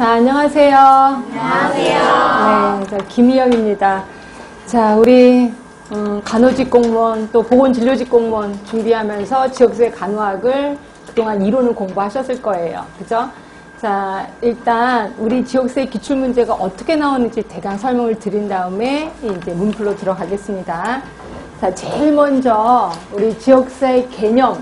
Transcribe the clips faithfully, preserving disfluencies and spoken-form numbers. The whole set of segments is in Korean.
자, 안녕하세요. 안녕하세요. 네, 저 김희영입니다. 자, 우리 음, 간호직 공무원 또 보건진료직 공무원 준비하면서 지역사회 간호학을 그동안 이론을 공부하셨을 거예요. 그죠? 자, 일단 우리 지역사회 기출문제가 어떻게 나오는지 대강 설명을 드린 다음에 이제 문풀로 들어가겠습니다. 자, 제일 먼저 우리 지역사회 개념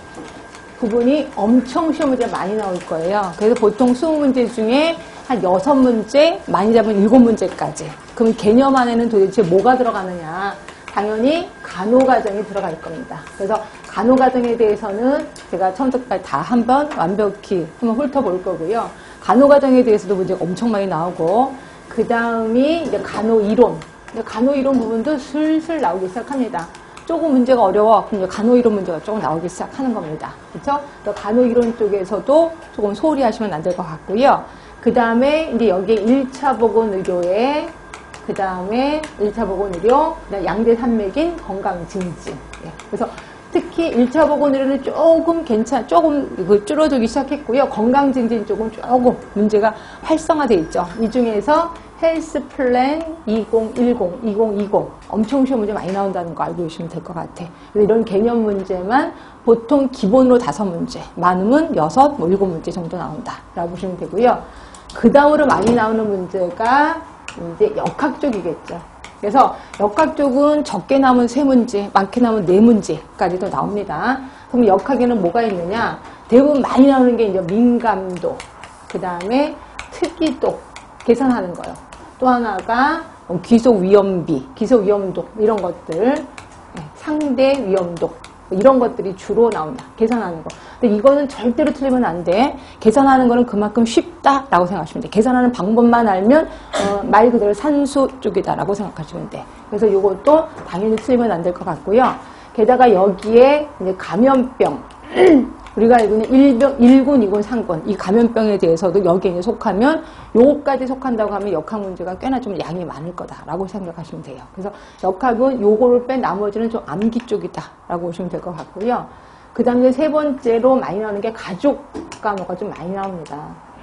부분이 엄청 시험 문제 많이 나올 거예요. 그래서 보통 이십 문제 중에 한 여섯 문제, 많이 잡으면 일곱 문제까지. 그럼 개념 안에는 도대체 뭐가 들어가느냐? 당연히 간호과정이 들어갈 겁니다. 그래서 간호과정에 대해서는 제가 처음부터 다 한번 완벽히 한번 훑어볼 거고요. 간호과정에 대해서도 문제가 엄청 많이 나오고, 그 다음이 이제 간호이론. 간호이론 부분도 슬슬 나오기 시작합니다. 조금 문제가 어려워. 그럼 이제 간호이론 문제가 조금 나오기 시작하는 겁니다. 그렇죠? 간호이론 쪽에서도 조금 소홀히 하시면 안 될 것 같고요. 그 다음에 이제 여기에 일 차 보건의료에 그 다음에 일 차 보건의료, 양대 산맥인 건강증진. 예. 그래서 특히 일 차 보건의료는 조금 괜찮, 조금 줄어들기 시작했고요. 건강증진 쪽은 조금 문제가 활성화되어 있죠. 이 중에서 헬스 플랜 이천십, 이천이십 엄청 시험 문제 많이 나온다는 거 알고 계시면 될 것 같아. 그래서 이런 개념 문제만 보통 기본으로 다섯 문제, 많으면 여섯, 뭐 일곱 문제 정도 나온다라고 보시면 되고요. 그 다음으로 많이 나오는 문제가 이제 역학 쪽이겠죠. 그래서 역학 쪽은 적게 나오면 세 문제, 많게 나오면 네 문제까지도 나옵니다. 그럼 역학에는 뭐가 있느냐? 대부분 많이 나오는 게 이제 민감도, 그 다음에 특이도 계산하는 거예요. 또 하나가 귀속 위험비, 귀속 위험도 이런 것들, 상대 위험도 이런 것들이 주로 나온다. 계산하는 거. 근데 이거는 절대로 틀리면 안 돼. 계산하는 거는 그만큼 쉽다라고 생각하시면 돼. 계산하는 방법만 알면 어, 말 그대로 산수 쪽이다라고 생각하시면 돼. 그래서 이것도 당연히 틀리면 안 될 것 같고요. 게다가 여기에 이제 감염병 우리가 알고 있는 일병, 일군, 이군, 삼군 이 감염병에 대해서도 여기에 이제 속하면 요거까지 속한다고 하면 역학 문제가 꽤나 좀 양이 많을 거다라고 생각하시면 돼요. 그래서 역학은 요거를 뺀 나머지는 좀 암기 쪽이다라고 보시면 될 것 같고요. 그 다음에 세 번째로 많이 나오는 게 가족 간호가 좀 많이 나옵니다.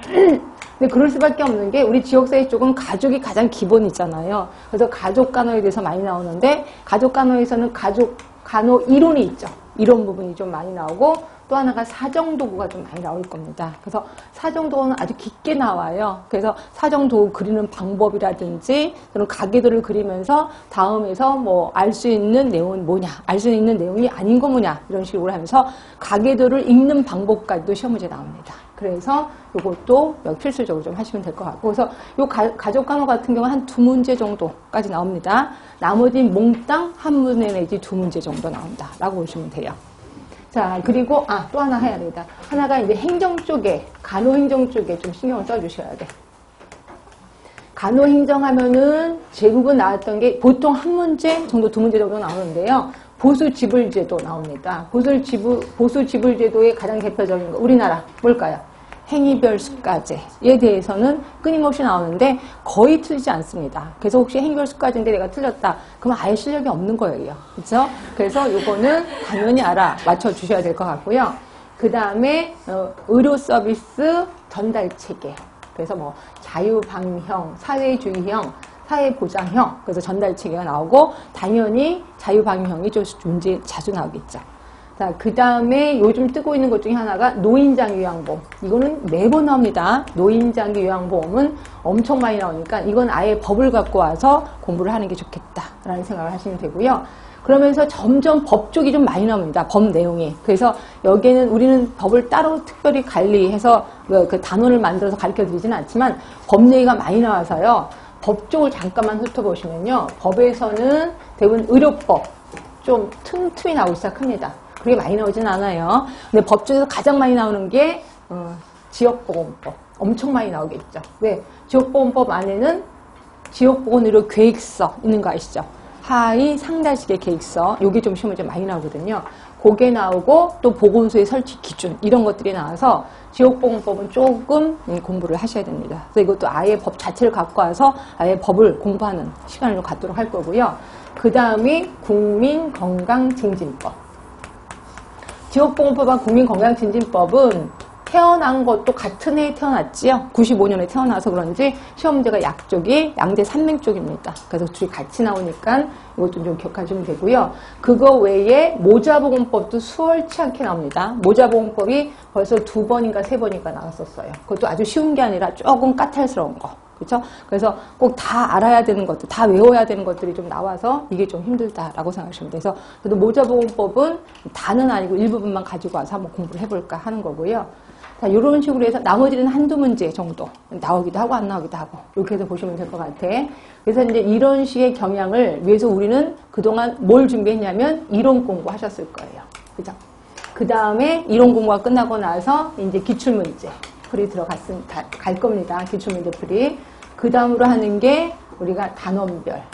근데 그럴 수밖에 없는 게 우리 지역사회 쪽은 가족이 가장 기본이잖아요. 그래서 가족 간호에 대해서 많이 나오는데 가족 간호에서는 가족 간호 이론이 있죠. 이론 부분이 좀 많이 나오고 또 하나가 사정도구가 좀 많이 나올 겁니다. 그래서 사정도구는 아주 깊게 나와요. 그래서 사정도구 그리는 방법이라든지 그런 가계도를 그리면서 다음에서 뭐 알 수 있는 내용은 뭐냐, 알 수 있는 내용이 아닌 거 뭐냐 이런 식으로 하면서 가계도를 읽는 방법까지도 시험 문제 나옵니다. 그래서 이것도 필수적으로 좀 하시면 될 것 같고, 그래서 요 가, 가족 간호 같은 경우는 한 두 문제 정도까지 나옵니다. 나머지 몽땅 한 문제 내지 두 문제 정도 나온다라고 보시면 돼요. 자, 그리고 아, 또 하나 해야 됩니다. 하나가 이제 행정 쪽에, 간호행정 쪽에 좀 신경을 써주셔야 돼. 간호행정하면은 대부분 나왔던 게 보통 한 문제 정도, 두 문제 정도 나오는데요. 보수지불제도 나옵니다. 보수지불, 보수지불제도의 가장 대표적인 거, 우리나라 뭘까요? 행위별수가제에 대해서는 끊임없이 나오는데 거의 틀리지 않습니다. 그래서 혹시 행위별수가제인데 내가 틀렸다. 그럼 아예 실력이 없는 거예요. 그렇죠? 그래서 요거는 당연히 알아 맞춰주셔야 될 것 같고요. 그 다음에 어, 의료서비스 전달체계. 그래서 뭐 자유방형, 사회주의형, 사회보장형, 그래서 전달체계가 나오고 당연히 자유방형이 좀 문제 자주 나오겠죠. 자, 그 다음에 요즘 뜨고 있는 것 중에 하나가 노인장기 요양보험. 이거는 매번 나옵니다. 노인장기 요양보험은 엄청 많이 나오니까 이건 아예 법을 갖고 와서 공부를 하는 게 좋겠다라는 생각을 하시면 되고요. 그러면서 점점 법 쪽이 좀 많이 나옵니다. 법 내용이. 그래서 여기에는 우리는 법을 따로 특별히 관리해서 그, 그 단원을 만들어서 가르쳐 드리지는 않지만 법 얘기가 많이 나와서요. 법 쪽을 잠깐만 훑어보시면요. 법에서는 대부분 의료법 좀 틈틈이 나오기 시작합니다. 그게 많이 나오진 않아요. 근데 법 중에서 가장 많이 나오는 게 어, 지역보건법. 엄청 많이 나오겠죠. 왜? 지역보건법 안에는 지역보건의료 계획서 있는 거 아시죠? 하위 상달식의 계획서. 요게 좀 시험에 좀 많이 나오거든요. 그게 나오고 또 보건소의 설치 기준 이런 것들이 나와서 지역보건법은 조금 공부를 하셔야 됩니다. 그래서 이것도 아예 법 자체를 갖고 와서 아예 법을 공부하는 시간을 좀 갖도록 할 거고요. 그 다음이 국민건강증진법. 지역보건법과 국민건강증진법은 태어난 것도 같은 해에 태어났지요. 구십오 년에 태어나서 그런지 시험 문제가 약쪽이 양대 산맥쪽입니다. 그래서 둘이 같이 나오니까 이것도 좀 기억하시면 되고요. 그거 외에 모자보건법도 수월치 않게 나옵니다. 모자보건법이 벌써 두 번인가 세 번인가 나왔었어요. 그것도 아주 쉬운 게 아니라 조금 까탈스러운 거. 그렇죠? 그래서 꼭 다 알아야 되는 것들, 다 외워야 되는 것들이 좀 나와서 이게 좀 힘들다라고 생각하시면 돼서 그래도 모자보건법은 다는 아니고 일부분만 가지고 와서 한번 공부를 해볼까 하는 거고요. 자, 이런 식으로 해서 나머지는 한두 문제 정도 나오기도 하고 안 나오기도 하고 이렇게 해서 보시면 될 것 같아. 그래서 이제 이런 식의 경향을 위해서 우리는 그동안 뭘 준비했냐면 이론 공부하셨을 거예요. 그죠? 그 다음에 이론 공부가 끝나고 나서 이제 기출문제 풀이 들어갔습니다. 갈 겁니다. 기출문제 풀이. 그 다음으로 하는 게 우리가 단원별.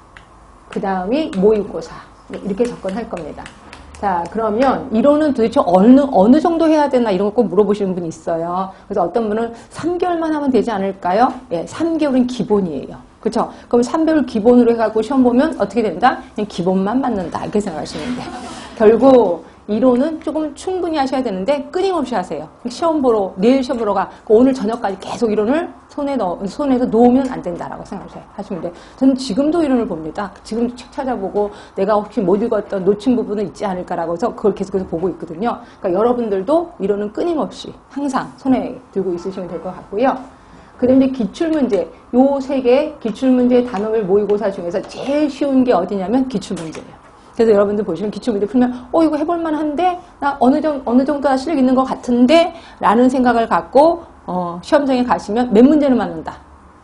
그 다음이 모의고사. 이렇게 접근할 겁니다. 자, 그러면 이론은 도대체 어느, 어느 정도 해야 되나 이런 거 꼭 물어보시는 분이 있어요. 그래서 어떤 분은 삼 개월만 하면 되지 않을까요? 예, 삼 개월은 기본이에요. 그렇죠? 그럼 삼 개월 기본으로 해갖고 시험 보면 어떻게 된다? 그냥 기본만 맞는다. 이렇게 생각하시면 돼요. 결국 이론은 조금 충분히 하셔야 되는데 끊임없이 하세요. 시험 보러, 내일 시험 보러 가. 오늘 저녁까지 계속 이론을 손에 넣어, 손에서 놓으면 안 된다라고 생각하시면 돼요. 저는 지금도 이론을 봅니다. 지금도 책 찾아보고 내가 혹시 못 읽었던 놓친 부분은 있지 않을까라고 해서 그걸 계속해서 보고 있거든요. 그러니까 여러분들도 이론은 끊임없이 항상 손에 들고 있으시면 될 것 같고요. 그 다음에 기출문제, 요 세 개 기출문제 단원별 모의고사 중에서 제일 쉬운 게 어디냐면 기출문제예요. 그래서 여러분들 보시면 기출문제 풀면 어 이거 해볼만 한데 나 어느 정도 어느 정도 다 실력 있는 것 같은데 라는 생각을 갖고 어, 시험장에 가시면 몇 문제는 맞는다.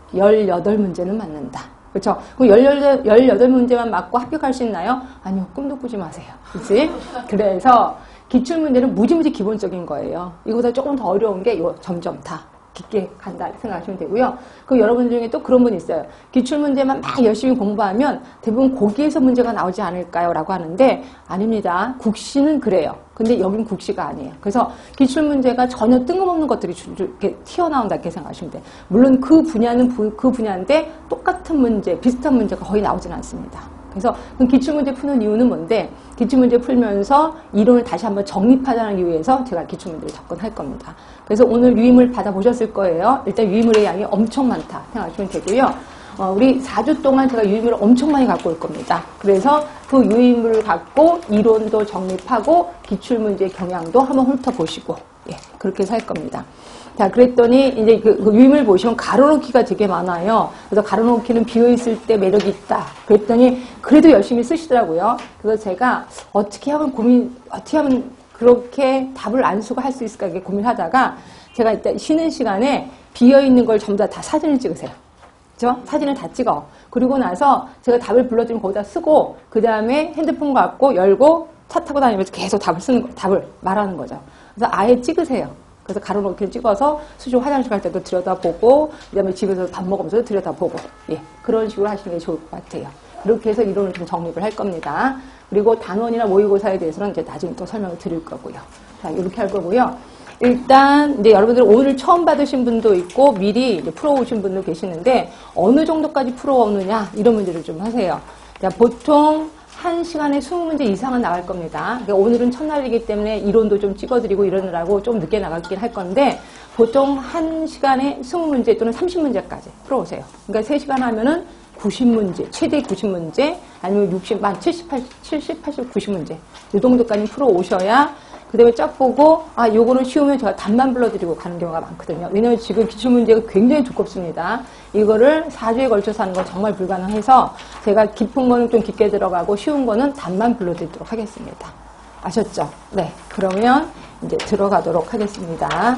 열여덟 문제는 맞는다. 그렇죠? 그럼 열여덟 문제만 맞고 합격할 수 있나요? 아니요. 꿈도 꾸지 마세요. 그렇지? 그래서 기출문제는 무지무지 기본적인 거예요. 이거보다 조금 더 어려운 게 요 점점 다 깊게 간다 생각하시면 되고요. 그럼 여러분 중에 또 그런 분이 있어요. 기출문제만 막 열심히 공부하면 대부분 거기에서 문제가 나오지 않을까요? 라고 하는데 아닙니다. 국시는 그래요. 근데 여긴 국시가 아니에요. 그래서 기출문제가 전혀 뜬금없는 것들이 이렇게 튀어나온다 이렇게 생각하시면 돼요. 물론 그 분야는 그 분야인데 똑같은 문제, 비슷한 문제가 거의 나오진 않습니다. 그래서 기출문제 푸는 이유는 뭔데 기출문제 풀면서 이론을 다시 한번 정립하자는 이유에서 제가 기출문제를 접근할 겁니다. 그래서 오늘 유인물 받아보셨을 거예요. 일단 유인물의 양이 엄청 많다 생각하시면 되고요. 어, 우리 사 주 동안 제가 유인물을 엄청 많이 갖고 올 겁니다. 그래서 그 유인물을 갖고 이론도 정립하고 기출문제 경향도 한번 훑어보시고 예, 그렇게 해서 할 겁니다. 자, 그랬더니 이제 그, 그 유인물 보시면 가로놓기가 되게 많아요. 그래서 가로놓기는 비어있을 때 매력이 있다. 그랬더니 그래도 열심히 쓰시더라고요. 그래서 제가 어떻게 하면 고민, 어떻게 하면 그렇게 답을 안 쓰고 할 수 있을까 이렇게 고민하다가 제가 일단 쉬는 시간에 비어있는 걸 전부 다, 다 사진을 찍으세요. 그죠? 사진을 다 찍어. 그리고 나서 제가 답을 불러드리면 거기다 쓰고 그 다음에 핸드폰 갖고 열고 차 타고 다니면서 계속 답을 쓰는 거, 답을 말하는 거죠. 그래서 아예 찍으세요. 그래서 가로놓기를 찍어서 수시 화장실 갈 때도 들여다보고 그 다음에 집에서 밥 먹으면서 들여다보고 예, 그런 식으로 하시는 게 좋을 것 같아요. 이렇게 해서 이론을 좀 정립을 할 겁니다. 그리고 단원이나 모의고사에 대해서는 이제 나중에 또 설명을 드릴 거고요. 자, 이렇게 할 거고요. 일단 이제 여러분들 오늘 처음 받으신 분도 있고 미리 이제 풀어오신 분도 계시는데 어느 정도까지 풀어오느냐 이런 문제를 좀 하세요. 자, 보통 한 시간에 이십 문제 이상은 나갈 겁니다. 그러니까 오늘은 첫날이기 때문에 이론도 좀 찍어드리고 이러느라고 좀 늦게 나가긴 할 건데 보통 한 시간에 이십 문제 또는 삼십 문제까지 풀어오세요. 그러니까 세 시간 하면은 구십 문제, 최대 구십 문제, 아니면 육십, 만 칠십, 팔십, 칠십, 팔십, 구십 문제 이 정도까지 풀어오셔야 그 다음에 쫙 보고 아 요거는 쉬우면 제가 답만 불러드리고 가는 경우가 많거든요. 왜냐면 지금 기출문제가 굉장히 두껍습니다. 이거를 사 주에 걸쳐서 하는 건 정말 불가능해서 제가 깊은 거는 좀 깊게 들어가고 쉬운 거는 답만 불러드리도록 하겠습니다. 아셨죠? 네. 그러면 이제 들어가도록 하겠습니다.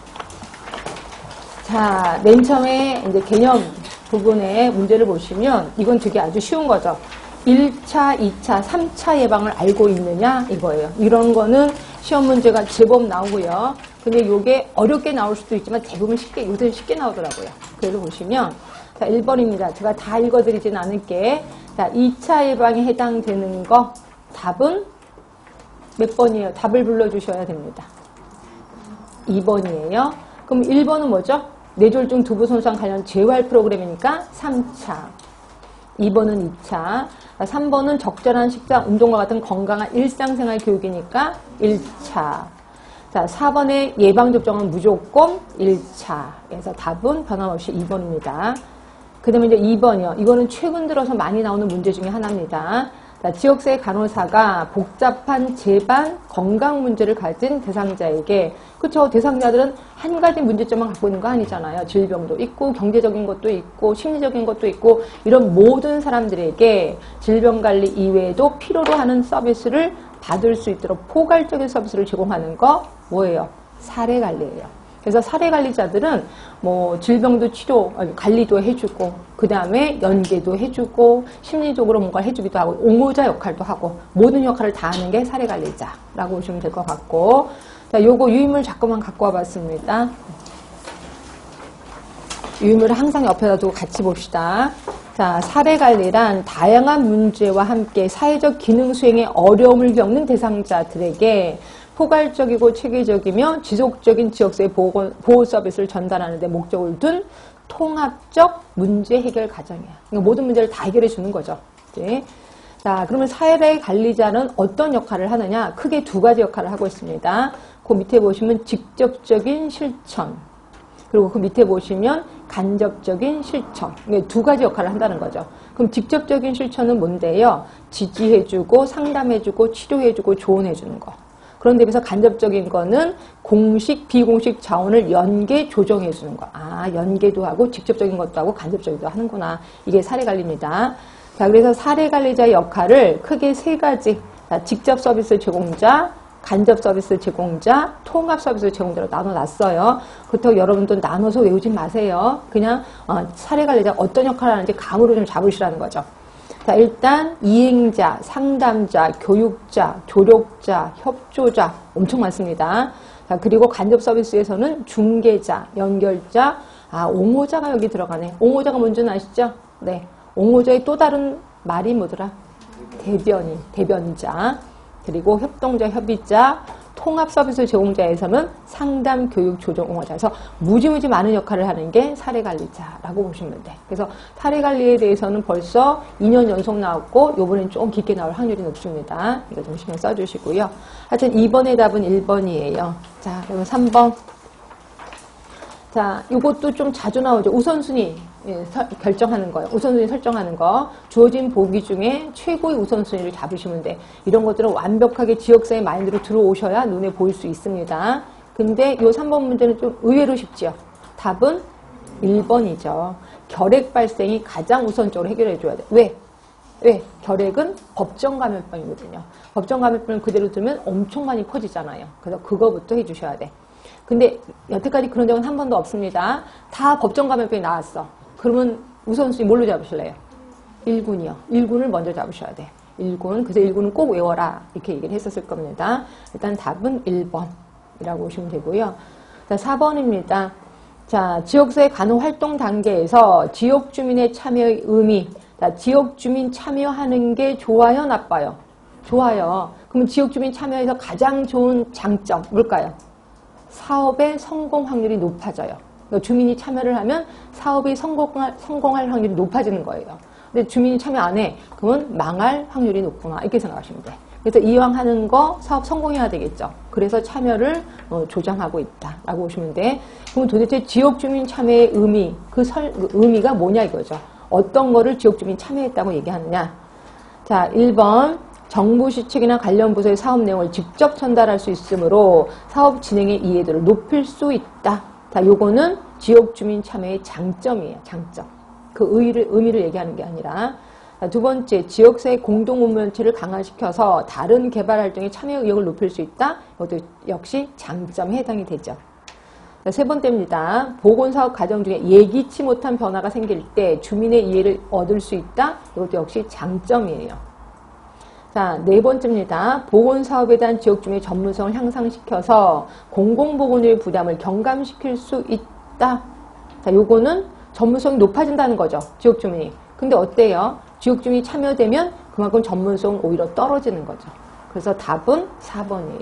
자, 맨 처음에 이제 개념 부분의 문제를 보시면 이건 되게 아주 쉬운 거죠. 일 차, 이 차, 삼 차 예방을 알고 있느냐 이거예요. 이런 거는 시험 문제가 제법 나오고요. 근데 이게 어렵게 나올 수도 있지만 대부분 쉽게, 요새 쉽게 나오더라고요. 그래서 보시면 자, 일 번입니다. 제가 다 읽어드리진 않을게. 자, 이 차 예방에 해당되는 거 답은 몇 번이에요? 답을 불러주셔야 됩니다. 이 번이에요. 그럼 일 번은 뭐죠? 뇌졸중 두부 손상 관련 재활 프로그램이니까 삼 차. 이 번은 이 차. 삼 번은 적절한 식사, 운동과 같은 건강한 일상생활 교육이니까 일 차. 자, 사 번의 예방접종은 무조건 일 차에서 답은 변함없이 이 번입니다. 그 다음에 이제 이 번이요. 이거는 최근 들어서 많이 나오는 문제 중에 하나입니다. 자, 지역사회 간호사가 복잡한 재반 건강 문제를 가진 대상자에게, 그쵸? 대상자들은 한 가지 문제점만 갖고 있는 거 아니잖아요. 질병도 있고, 경제적인 것도 있고, 심리적인 것도 있고, 이런 모든 사람들에게 질병관리 이외에도 필요로 하는 서비스를 받을 수 있도록 포괄적인 서비스를 제공하는 거 뭐예요? 사례관리예요. 그래서 사례관리자들은 뭐 질병도 치료, 관리도 해주고, 그 다음에 연계도 해주고, 심리적으로 뭔가 해주기도 하고, 옹호자 역할도 하고, 모든 역할을 다 하는 게 사례관리자라고 보시면 될 것 같고, 자, 요거 유인물 자꾸만 갖고 와봤습니다. 유인물을 항상 옆에다 두고 같이 봅시다. 자, 사례관리란 다양한 문제와 함께 사회적 기능 수행에 어려움을 겪는 대상자들에게 포괄적이고 체계적이며 지속적인 지역사회 보호, 보호 서비스를 전달하는 데 목적을 둔 통합적 문제 해결 과정이야. 그러니까 모든 문제를 다 해결해 주는 거죠. 네. 자, 그러면 사회 관리자는 어떤 역할을 하느냐? 크게 두 가지 역할을 하고 있습니다. 그 밑에 보시면 직접적인 실천, 그리고 그 밑에 보시면 간접적인 실천. 두 가지 역할을 한다는 거죠. 그럼 직접적인 실천은 뭔데요? 지지해주고 상담해주고 치료해주고 조언해주는 거. 그런데 비해서 간접적인 거는 공식, 비공식 자원을 연계 조정해주는 거. 아, 연계도 하고 직접적인 것도 하고 간접적이기도 하는구나. 이게 사례관리입니다. 자, 그래서 사례관리자의 역할을 크게 세 가지. 자, 직접 서비스 제공자, 간접 서비스 제공자, 통합 서비스 제공자로 나눠놨어요. 그렇다고 여러분도 나눠서 외우지 마세요. 그냥 어, 사례관리자 어떤 역할을 하는지 감으로 좀 잡으시라는 거죠. 자, 일단 이행자, 상담자, 교육자, 조력자, 협조자 엄청 많습니다. 자, 그리고 간접 서비스에서는 중개자, 연결자, 아, 옹호자가 여기 들어가네. 옹호자가 뭔지는 아시죠? 네. 옹호자의 또 다른 말이 뭐더라? 대변인, 대변자. 그리고 협동자, 협의자, 통합 서비스 제공자에서는 상담, 교육, 조정, 옹호자. 그래서 무지무지 많은 역할을 하는 게 사례관리자라고 보시면 돼. 그래서 사례관리에 대해서는 벌써 이 년 연속 나왔고 요번엔 좀 깊게 나올 확률이 높습니다. 이거 좀 신경 써주시고요. 하여튼 이 번의 답은 일 번이에요. 자, 그러면 삼 번. 자, 이것도 좀 자주 나오죠. 우선순위 예, 서, 결정하는 거예요. 우선순위 설정하는 거. 주어진 보기 중에 최고의 우선순위를 잡으시면 돼. 이런 것들은 완벽하게 지역사회 마인드로 들어오셔야 눈에 보일 수 있습니다. 근데 이 삼 번 문제는 좀 의외로 쉽죠. 답은 일 번이죠. 결핵 발생이 가장 우선적으로 해결해 줘야 돼. 왜? 왜? 결핵은 법정 감염병이거든요. 법정 감염병을 그대로 두면 엄청 많이 퍼지잖아요. 그래서 그거부터 해주셔야 돼. 근데 여태까지 그런 적은 한 번도 없습니다. 다 법정 감염병이 나왔어. 그러면 우선순위 뭘로 잡으실래요? 일 군이요. 일 군을 먼저 잡으셔야 돼. 일 군. 그래서 일 군은 꼭 외워라. 이렇게 얘기를 했었을 겁니다. 일단 답은 일 번이라고 보시면 되고요. 자, 사 번입니다. 자, 지역사회 간호 활동 단계에서 지역 주민의 참여의 의미. 자, 지역 주민 참여하는 게 좋아요, 나빠요? 좋아요. 그러면 지역 주민 참여해서 가장 좋은 장점 뭘까요? 사업의 성공 확률이 높아져요. 그러니까 주민이 참여를 하면 사업이 성공할, 성공할 확률이 높아지는 거예요. 근데 주민이 참여 안 해. 그러면 망할 확률이 높구나. 이렇게 생각하시면 돼. 그래서 이왕 하는 거 사업 성공해야 되겠죠. 그래서 참여를 어, 조장하고 있다라고 보시면 돼. 그럼 도대체 지역 주민 참여의 의미, 그, 설, 그 의미가 뭐냐 이거죠. 어떤 거를 지역 주민 참여했다고 얘기하느냐. 자, 일 번. 정부 시책이나 관련 부서의 사업 내용을 직접 전달할 수 있으므로 사업 진행의 이해도를 높일 수 있다. 자, 요거는 지역 주민 참여의 장점이에요. 장점. 그 의의를, 의미를 얘기하는 게 아니라. 자, 두 번째, 지역사회 공동 운영체를 강화시켜서 다른 개발 활동에 참여 의욕을 높일 수 있다. 이것도 역시 장점에 해당이 되죠. 자, 세 번째입니다. 보건사업 과정 중에 예기치 못한 변화가 생길 때 주민의 이해를 얻을 수 있다. 이것도 역시 장점이에요. 자, 네 번째입니다. 보건사업에 대한 지역주민의 전문성을 향상시켜서 공공보건의 부담을 경감시킬 수 있다. 자, 요거는 전문성이 높아진다는 거죠. 지역주민이. 근데 어때요? 지역주민이 참여되면 그만큼 전문성은 오히려 떨어지는 거죠. 그래서 답은 사 번이에요.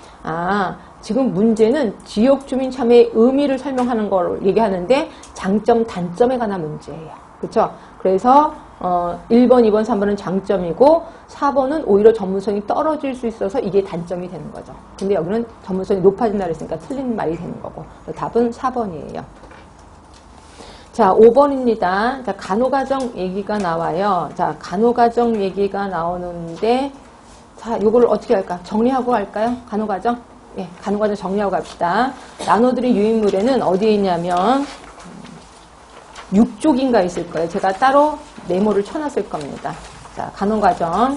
아, 지금 문제는 지역주민 참여의 의미를 설명하는 걸 얘기하는데 장점, 단점에 관한 문제예요. 그렇죠? 그래서 어, 일 번, 이 번, 삼 번은 장점이고 사 번은 오히려 전문성이 떨어질 수 있어서 이게 단점이 되는 거죠. 근데 여기는 전문성이 높아진다 그랬으니까 틀린 말이 되는 거고. 답은 사 번이에요. 자, 오 번입니다. 자, 간호가정 얘기가 나와요. 자, 간호가정 얘기가 나오는데 자, 요거를 어떻게 할까? 정리하고 할까요? 간호가정? 예, 간호가정 정리하고 갑시다. 나눠드린 유인물에는 어디에 있냐면 육 쪽인가 있을 거예요. 제가 따로 메모를 쳐놨을 겁니다. 자, 간호과정.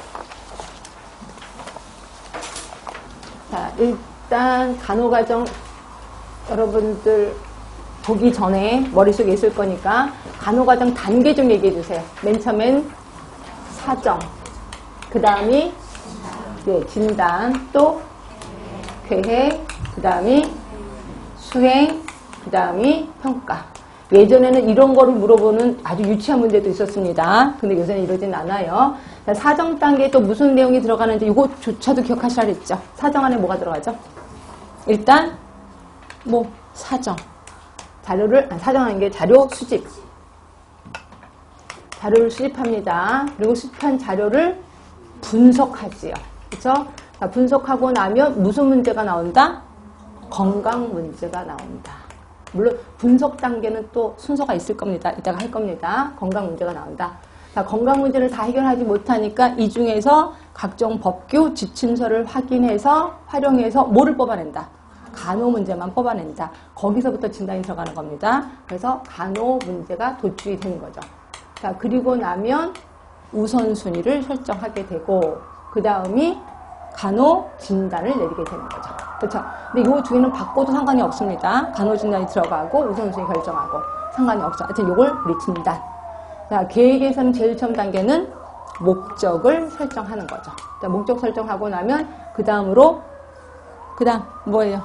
자, 일단 간호과정 여러분들 보기 전에 머릿속에 있을 거니까 간호과정 단계 좀 얘기해 주세요. 맨 처음엔 사정, 그 다음이 네, 진단, 또 계획, 그 다음이 수행, 그 다음이 평가. 예전에는 이런 거를 물어보는 아주 유치한 문제도 있었습니다. 근데 요새는 이러진 않아요. 자, 사정 단계에 또 무슨 내용이 들어가는지 이것조차도 기억하시라 그랬죠. 사정 안에 뭐가 들어가죠? 일단 뭐 사정. 자료를, 아니, 사정하는 게 자료 수집. 자료를 수집합니다. 그리고 수집한 자료를 분석하지요. 그렇죠? 자, 분석하고 나면 무슨 문제가 나온다? 건강 문제가 나온다. 물론 분석 단계는 또 순서가 있을 겁니다. 이따가 할 겁니다. 건강 문제가 나온다. 자, 건강 문제를 다 해결하지 못하니까 이 중에서 각종 법규, 지침서를 확인해서 활용해서 뭐를 뽑아낸다? 간호 문제만 뽑아낸다. 거기서부터 진단이 들어가는 겁니다. 그래서 간호 문제가 도출이 되는 거죠. 자, 그리고 나면 우선순위를 설정하게 되고 그 다음이 간호 진단을 내리게 되는 거죠. 그렇죠? 근데 이 두 개는 바꿔도 상관이 없습니다. 간호 진단이 들어가고 우선순위 결정하고 상관이 없어. 하여튼 이걸 우리 진단. 자, 계획에서는 제일 처음 단계는 목적을 설정하는 거죠. 자, 목적 설정하고 나면 그 다음으로 그 다음 뭐예요?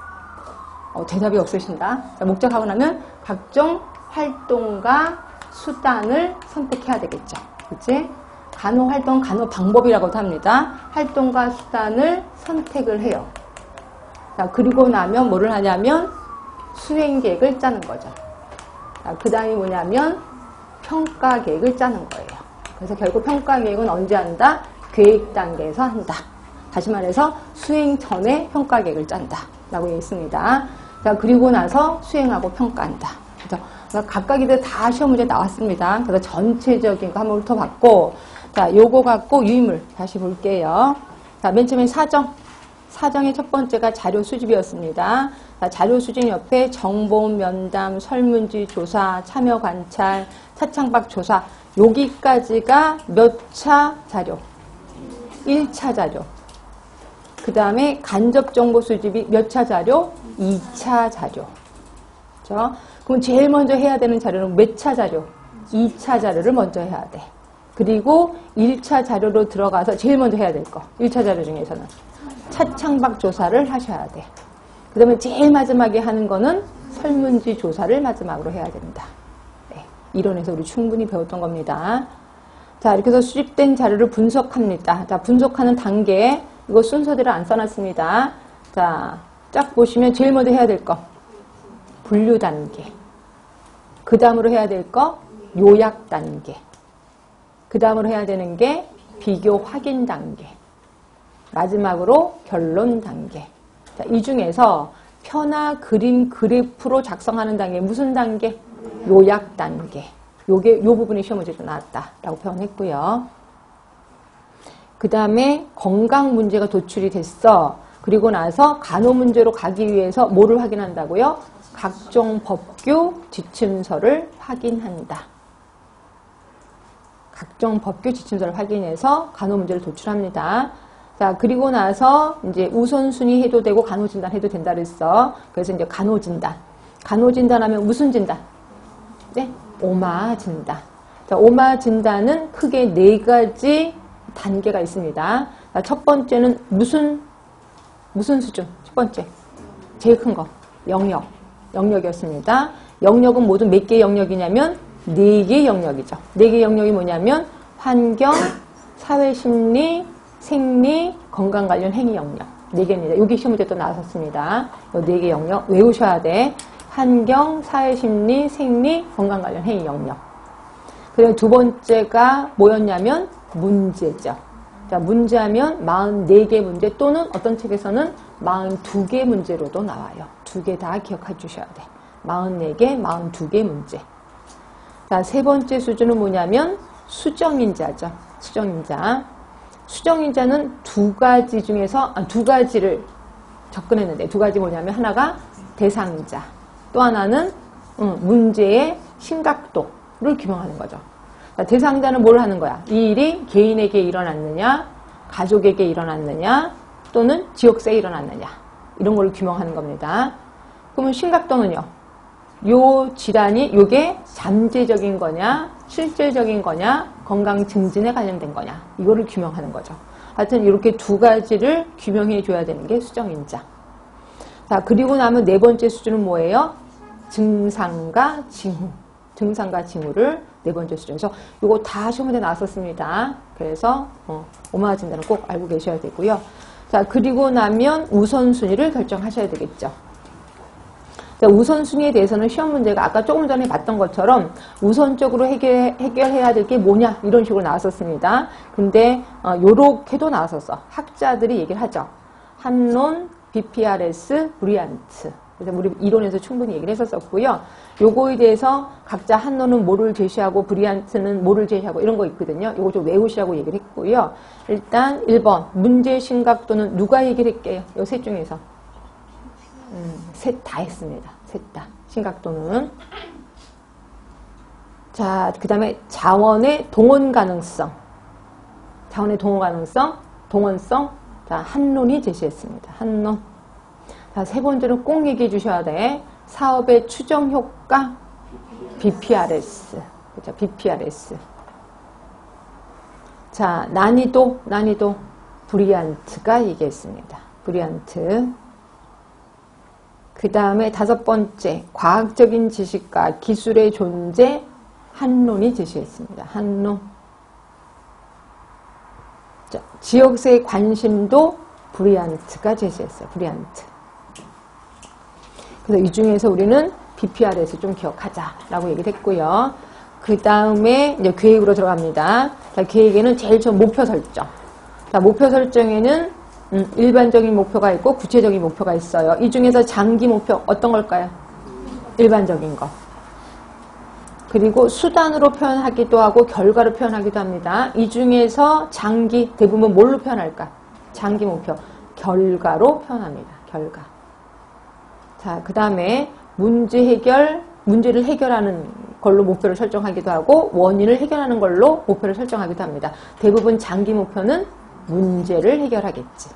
어, 대답이 없으신다. 자, 목적하고 나면 각종 활동과 수단을 선택해야 되겠죠. 그치? 간호 활동, 간호 방법이라고도 합니다. 활동과 수단을 선택을 해요. 자, 그리고 나면 뭐를 하냐면 수행 계획을 짜는 거죠. 자, 그 다음이 뭐냐면 평가 계획을 짜는 거예요. 그래서 결국 평가 계획은 언제 한다? 계획 단계에서 한다. 다시 말해서 수행 전에 평가 계획을 짠다. 라고 되어 있습니다. 자, 그리고 나서 수행하고 평가한다. 그래서 각각이들 다 시험 문제 나왔습니다. 그래서 전체적인 거 한번 훑어봤고, 자, 요거 갖고 유인물 다시 볼게요. 자, 맨 처음에 사정. 사정의 첫 번째가 자료 수집이었습니다. 자, 자료 수집 옆에 정보 면담, 설문지 조사, 참여 관찰, 차창박 조사. 여기까지가 몇 차 자료? 일 차 자료. 그 다음에 간접 정보 수집이 몇 차 자료? 이 차 자료. 그렇죠? 그럼 제일 먼저 해야 되는 자료는 몇 차 자료? 이 차 자료를 먼저 해야 돼. 그리고 일 차 자료로 들어가서 제일 먼저 해야 될 거. 일 차 자료 중에서는 차창박 조사를 하셔야 돼. 그 다음에 제일 마지막에 하는 거는 설문지 조사를 마지막으로 해야 된다. 네, 이론에서 우리 충분히 배웠던 겁니다. 자, 이렇게 해서 수집된 자료를 분석합니다. 자, 분석하는 단계. 이거 순서대로 안 써놨습니다. 자, 쫙 보시면 제일 먼저 해야 될 거. 분류 단계. 그 다음으로 해야 될 거. 요약 단계. 그 다음으로 해야 되는 게 비교 확인 단계. 마지막으로 결론 단계. 자, 이 중에서 표나 그림, 그래프로 작성하는 단계. 무슨 단계? 요약 단계. 요게, 요 부분이 시험 문제로 나왔다라고 표현했고요. 그 다음에 건강 문제가 도출이 됐어. 그리고 나서 간호 문제로 가기 위해서 뭐를 확인한다고요? 각종 법규, 지침서를 확인한다. 각종 법규 지침서를 확인해서 간호 문제를 도출합니다. 자, 그리고 나서 이제 우선순위 해도 되고 간호진단 해도 된다 그랬어. 그래서 이제 간호진단. 간호진단하면 무슨 진단? 네? 오마 진단. 자, 오마 진단은 크게 네 가지 단계가 있습니다. 자, 첫 번째는 무슨, 무슨 수준? 첫 번째. 제일 큰 거. 영역. 영역이었습니다. 영역은 모두 몇 개의 영역이냐면 네 개의 영역이죠. 네 개의 영역이 뭐냐면 환경, 사회심리, 생리, 건강 관련 행위 영역. 네 개입니다. 여기 시험 문제 또 나왔었습니다. 이 네 개 영역 외우셔야 돼. 환경, 사회심리, 생리, 건강 관련 행위 영역. 그리고 두 번째가 뭐였냐면 문제죠. 자, 문제하면 사십사 개 문제 또는 어떤 책에서는 사십이 개 문제로도 나와요. 두 개 다 기억해 주셔야 돼. 사십사 개, 사십이 개 문제. 자, 세 번째 수준은 뭐냐면 수정인자죠. 수정인자. 수정인자는 두 가지 중에서, 아, 두 가지를 접근했는데, 두 가지 뭐냐면 하나가 대상자, 또 하나는 음, 문제의 심각도를 규명하는 거죠. 자, 대상자는 뭘 하는 거야? 이 일이 개인에게 일어났느냐, 가족에게 일어났느냐, 또는 지역사회에 일어났느냐, 이런 걸 규명하는 겁니다. 그러면 심각도는요? 요 질환이 요게 잠재적인 거냐, 실질적인 거냐, 건강 증진에 관련된 거냐, 이거를 규명하는 거죠. 하여튼 이렇게 두 가지를 규명해 줘야 되는 게 수정인자. 자, 그리고 나면 네 번째 수준은 뭐예요? 증상과 징후. 증상과 징후를 네 번째 수준에서 이거 다 시험 문제 나왔었습니다. 그래서 어, 오마진단은 꼭 알고 계셔야 되고요. 자, 그리고 나면 우선순위를 결정하셔야 되겠죠. 자, 우선순위에 대해서는 시험 문제가 아까 조금 전에 봤던 것처럼 우선적으로 해결, 해결해야 될 게 뭐냐 이런 식으로 나왔었습니다. 근데 어, 요렇게도 나왔었어. 학자들이 얘기를 하죠. 한론, 비피알에스, 브리안트. 그래서 우리 이론에서 충분히 얘기를 했었었고요. 요거에 대해서 각자 한론은 뭐를 제시하고 브리안트는 뭐를 제시하고 이런 거 있거든요. 요거 좀 외우시라고 얘기를 했고요. 일단 일 번 문제 심각도는 누가 얘기를 할게요? 요 셋 중에서. 음, 셋 다 했습니다. 셋 다. 심각도는. 자, 그 다음에 자원의 동원 가능성. 자원의 동원 가능성, 동원성. 자, 한론이 제시했습니다. 한론. 자, 세 번째는 꼭 얘기해 주셔야 돼. 사업의 추정 효과, 비피알에스. 그렇죠? 비피알에스. 자, 난이도, 난이도. 브리안트가 얘기했습니다. 브리안트. 그 다음에 다섯 번째, 과학적인 지식과 기술의 존재, 한론이 제시했습니다. 한론. 자, 지역사회 관심도 브리안트가 제시했어요. 브리안트. 그래서 이 중에서 우리는 비피알에스 좀 기억하자라고 얘기를 했고요. 그 다음에 이제 계획으로 들어갑니다. 자, 계획에는 제일 처음 목표 설정. 자, 목표 설정에는 음, 일반적인 목표가 있고 구체적인 목표가 있어요. 이 중에서 장기 목표 어떤 걸까요? 일반적인 거. 그리고 수단으로 표현하기도 하고 결과로 표현하기도 합니다. 이 중에서 장기 대부분 뭘로 표현할까? 장기 목표 결과로 표현합니다. 결과. 자, 그 다음에 문제 해결, 문제를 해결하는 걸로 목표를 설정하기도 하고 원인을 해결하는 걸로 목표를 설정하기도 합니다. 대부분 장기 목표는 문제를 해결하겠지.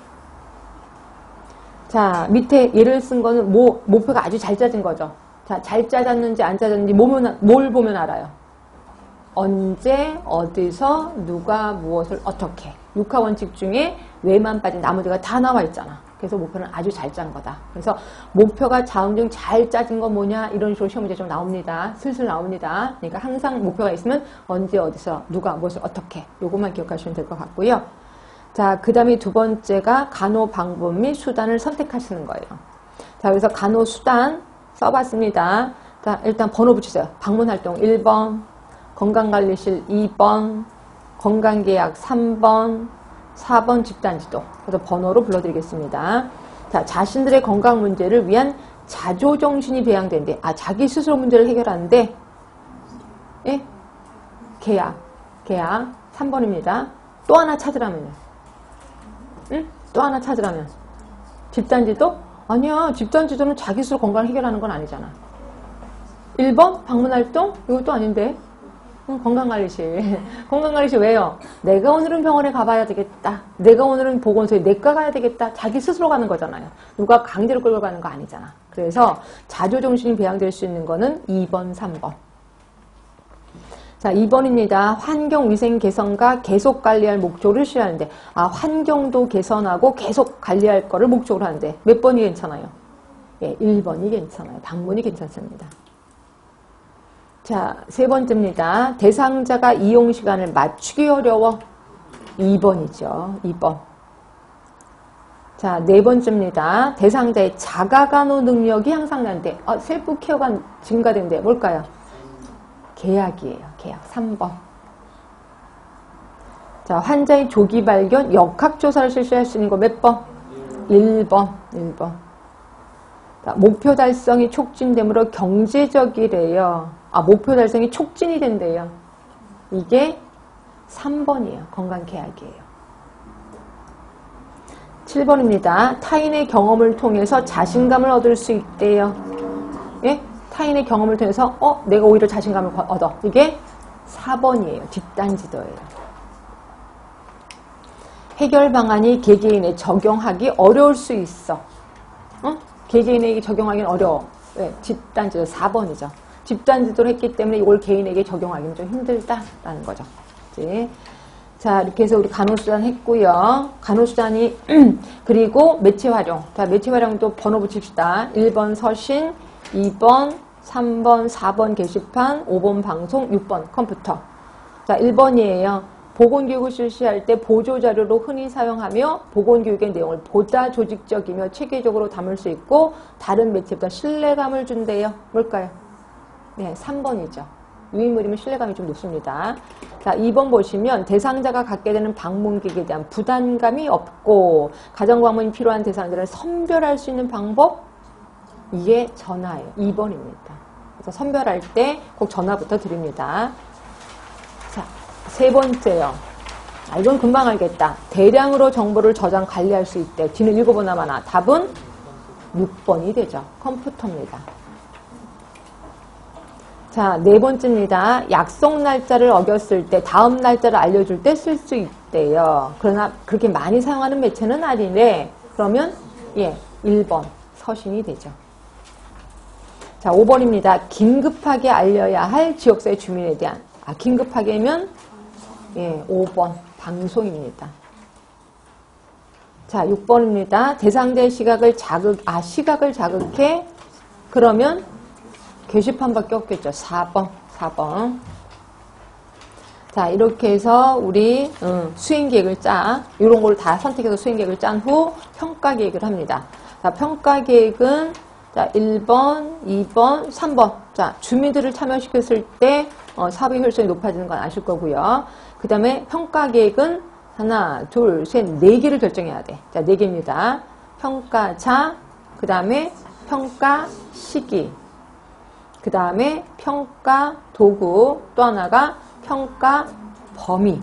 자, 밑에 예를 쓴 거는 뭐, 목표가 아주 잘 짜진 거죠. 자, 잘 짜졌는지 안 짜졌는지 뭘, 뭘 보면 알아요? 언제, 어디서, 누가, 무엇을, 어떻게. 육하 원칙 중에 왜만 빠진 나머지가 다 나와 있잖아. 그래서 목표는 아주 잘 짠 거다. 그래서 목표가 자음중 잘 짜진 건 뭐냐 이런 식으로 시험 문제 좀 나옵니다. 슬슬 나옵니다. 그러니까 항상 목표가 있으면 언제 어디서 누가 무엇을 어떻게 요것만 기억하시면 될 것 같고요. 자, 그 다음에 두 번째가 간호 방법 및 수단을 선택하시는 거예요. 자, 그래서 간호 수단 써봤습니다. 자, 일단 번호 붙이세요. 방문활동 일 번, 건강관리실 이 번, 건강계약 삼 번, 사 번 집단지도. 그래서 번호로 불러드리겠습니다. 자, 자신들의 건강 문제를 위한 자조정신이 배양되는데, 아, 자기 스스로 문제를 해결하는데, 예? 계약, 계약 삼 번입니다. 또 하나 찾으라면요. 응? 또 하나 찾으라면. 집단지도? 아니야, 집단지도는 자기 스스로 건강을 해결하는 건 아니잖아. 일 번 방문활동? 이것도 아닌데. 응, 건강관리실. 건강관리실 왜요? 내가 오늘은 병원에 가봐야 되겠다. 내가 오늘은 보건소에 내과 가야 되겠다. 자기 스스로 가는 거잖아요. 누가 강제로 끌고 가는 거 아니잖아. 그래서 자조정신이 배양될 수 있는 거는 이 번, 삼 번. 자, 이 번입니다. 환경위생 개선과 계속 관리할 목적으로 실시하는데, 아, 환경도 개선하고 계속 관리할 거를 목적으로 하는데, 몇 번이 괜찮아요? 예, 일 번이 괜찮아요. 방문이 괜찮습니다. 자, 세 번째입니다. 대상자가 이용 시간을 맞추기 어려워. 이 번이죠. 이 번. 자, 네 번째입니다. 대상자의 자가간호 능력이 향상되는데, 아, 셀프 케어가 증가된대. 뭘까요? 계약이에요. 계약. 삼 번. 자, 환자의 조기 발견, 역학조사를 실시할 수 있는 거 몇 번? 일 번. 일 번. 자, 목표 달성이 촉진되므로 경제적이래요. 아, 목표 달성이 촉진이 된대요. 이게 삼 번이에요. 건강계약이에요. 칠 번입니다. 타인의 경험을 통해서 자신감을 얻을 수 있대요. 예? 타인의 경험을 통해서 어? 내가 오히려 자신감을 얻어. 이게 사 번이에요. 뒷단지도예요. 해결 방안이 개개인에 적용하기 어려울 수 있어. 어? 개개인에게 적용하기는 어려워. 왜? 집단지도 사 번이죠. 집단지도를 했기 때문에 이걸 개인에게 적용하기는 좀 힘들다라는 거죠. 그치? 자, 이렇게 해서 우리 간호수단 했고요. 간호수단이 그리고 매체 활용. 자, 매체 활용도 번호 붙입시다. 일 번 서신, 이 번, 삼 번, 사 번 게시판, 오 번 방송, 육 번 컴퓨터. 자, 일 번이에요. 보건교육을 실시할 때 보조자료로 흔히 사용하며 보건교육의 내용을 보다 조직적이며 체계적으로 담을 수 있고 다른 매체보다 신뢰감을 준대요. 뭘까요? 네, 삼 번이죠. 유인물이면 신뢰감이 좀 높습니다. 자, 이 번 보시면 대상자가 갖게 되는 방문객에 대한 부담감이 없고 가정방문이 필요한 대상자를 선별할 수 있는 방법? 이게 전화예요. 이 번입니다. 그래서 선별할 때 꼭 전화부터 드립니다. 자, 세 번째요. 아, 이건 금방 알겠다. 대량으로 정보를 저장 관리할 수 있대. 뒤는 읽어보나 마나. 답은 육 번이 되죠. 컴퓨터입니다. 자, 네 번째입니다. 약속 날짜를 어겼을 때 다음 날짜를 알려줄 때 쓸 수 있대요. 그러나 그렇게 많이 사용하는 매체는 아닌데 그러면 예, 일 번 서신이 되죠. 자, 오 번입니다. 긴급하게 알려야 할 지역사회 주민에 대한 아, 긴급하게면 예, 오 번 방송입니다. 자, 육 번입니다. 대상자의 시각을 자극 아, 시각을 자극해 그러면 게시판밖에 없겠죠. 사 번, 사 번. 자, 이렇게 해서 우리 음, 수행계획을 짜. 이런 걸 다 선택해서 수행계획을 짠 후 평가계획을 합니다. 자, 평가계획은 자, 일 번, 이 번, 삼 번. 자, 주민들을 참여시켰을 때 어, 사업의 효율성이 높아지는 건 아실 거고요. 그 다음에 평가계획은 하나, 둘, 셋, 네 개를 결정해야 돼. 자, 네 개입니다. 평가자, 그 다음에 평가 시기. 그 다음에 평가 도구, 또 하나가 평가 범위,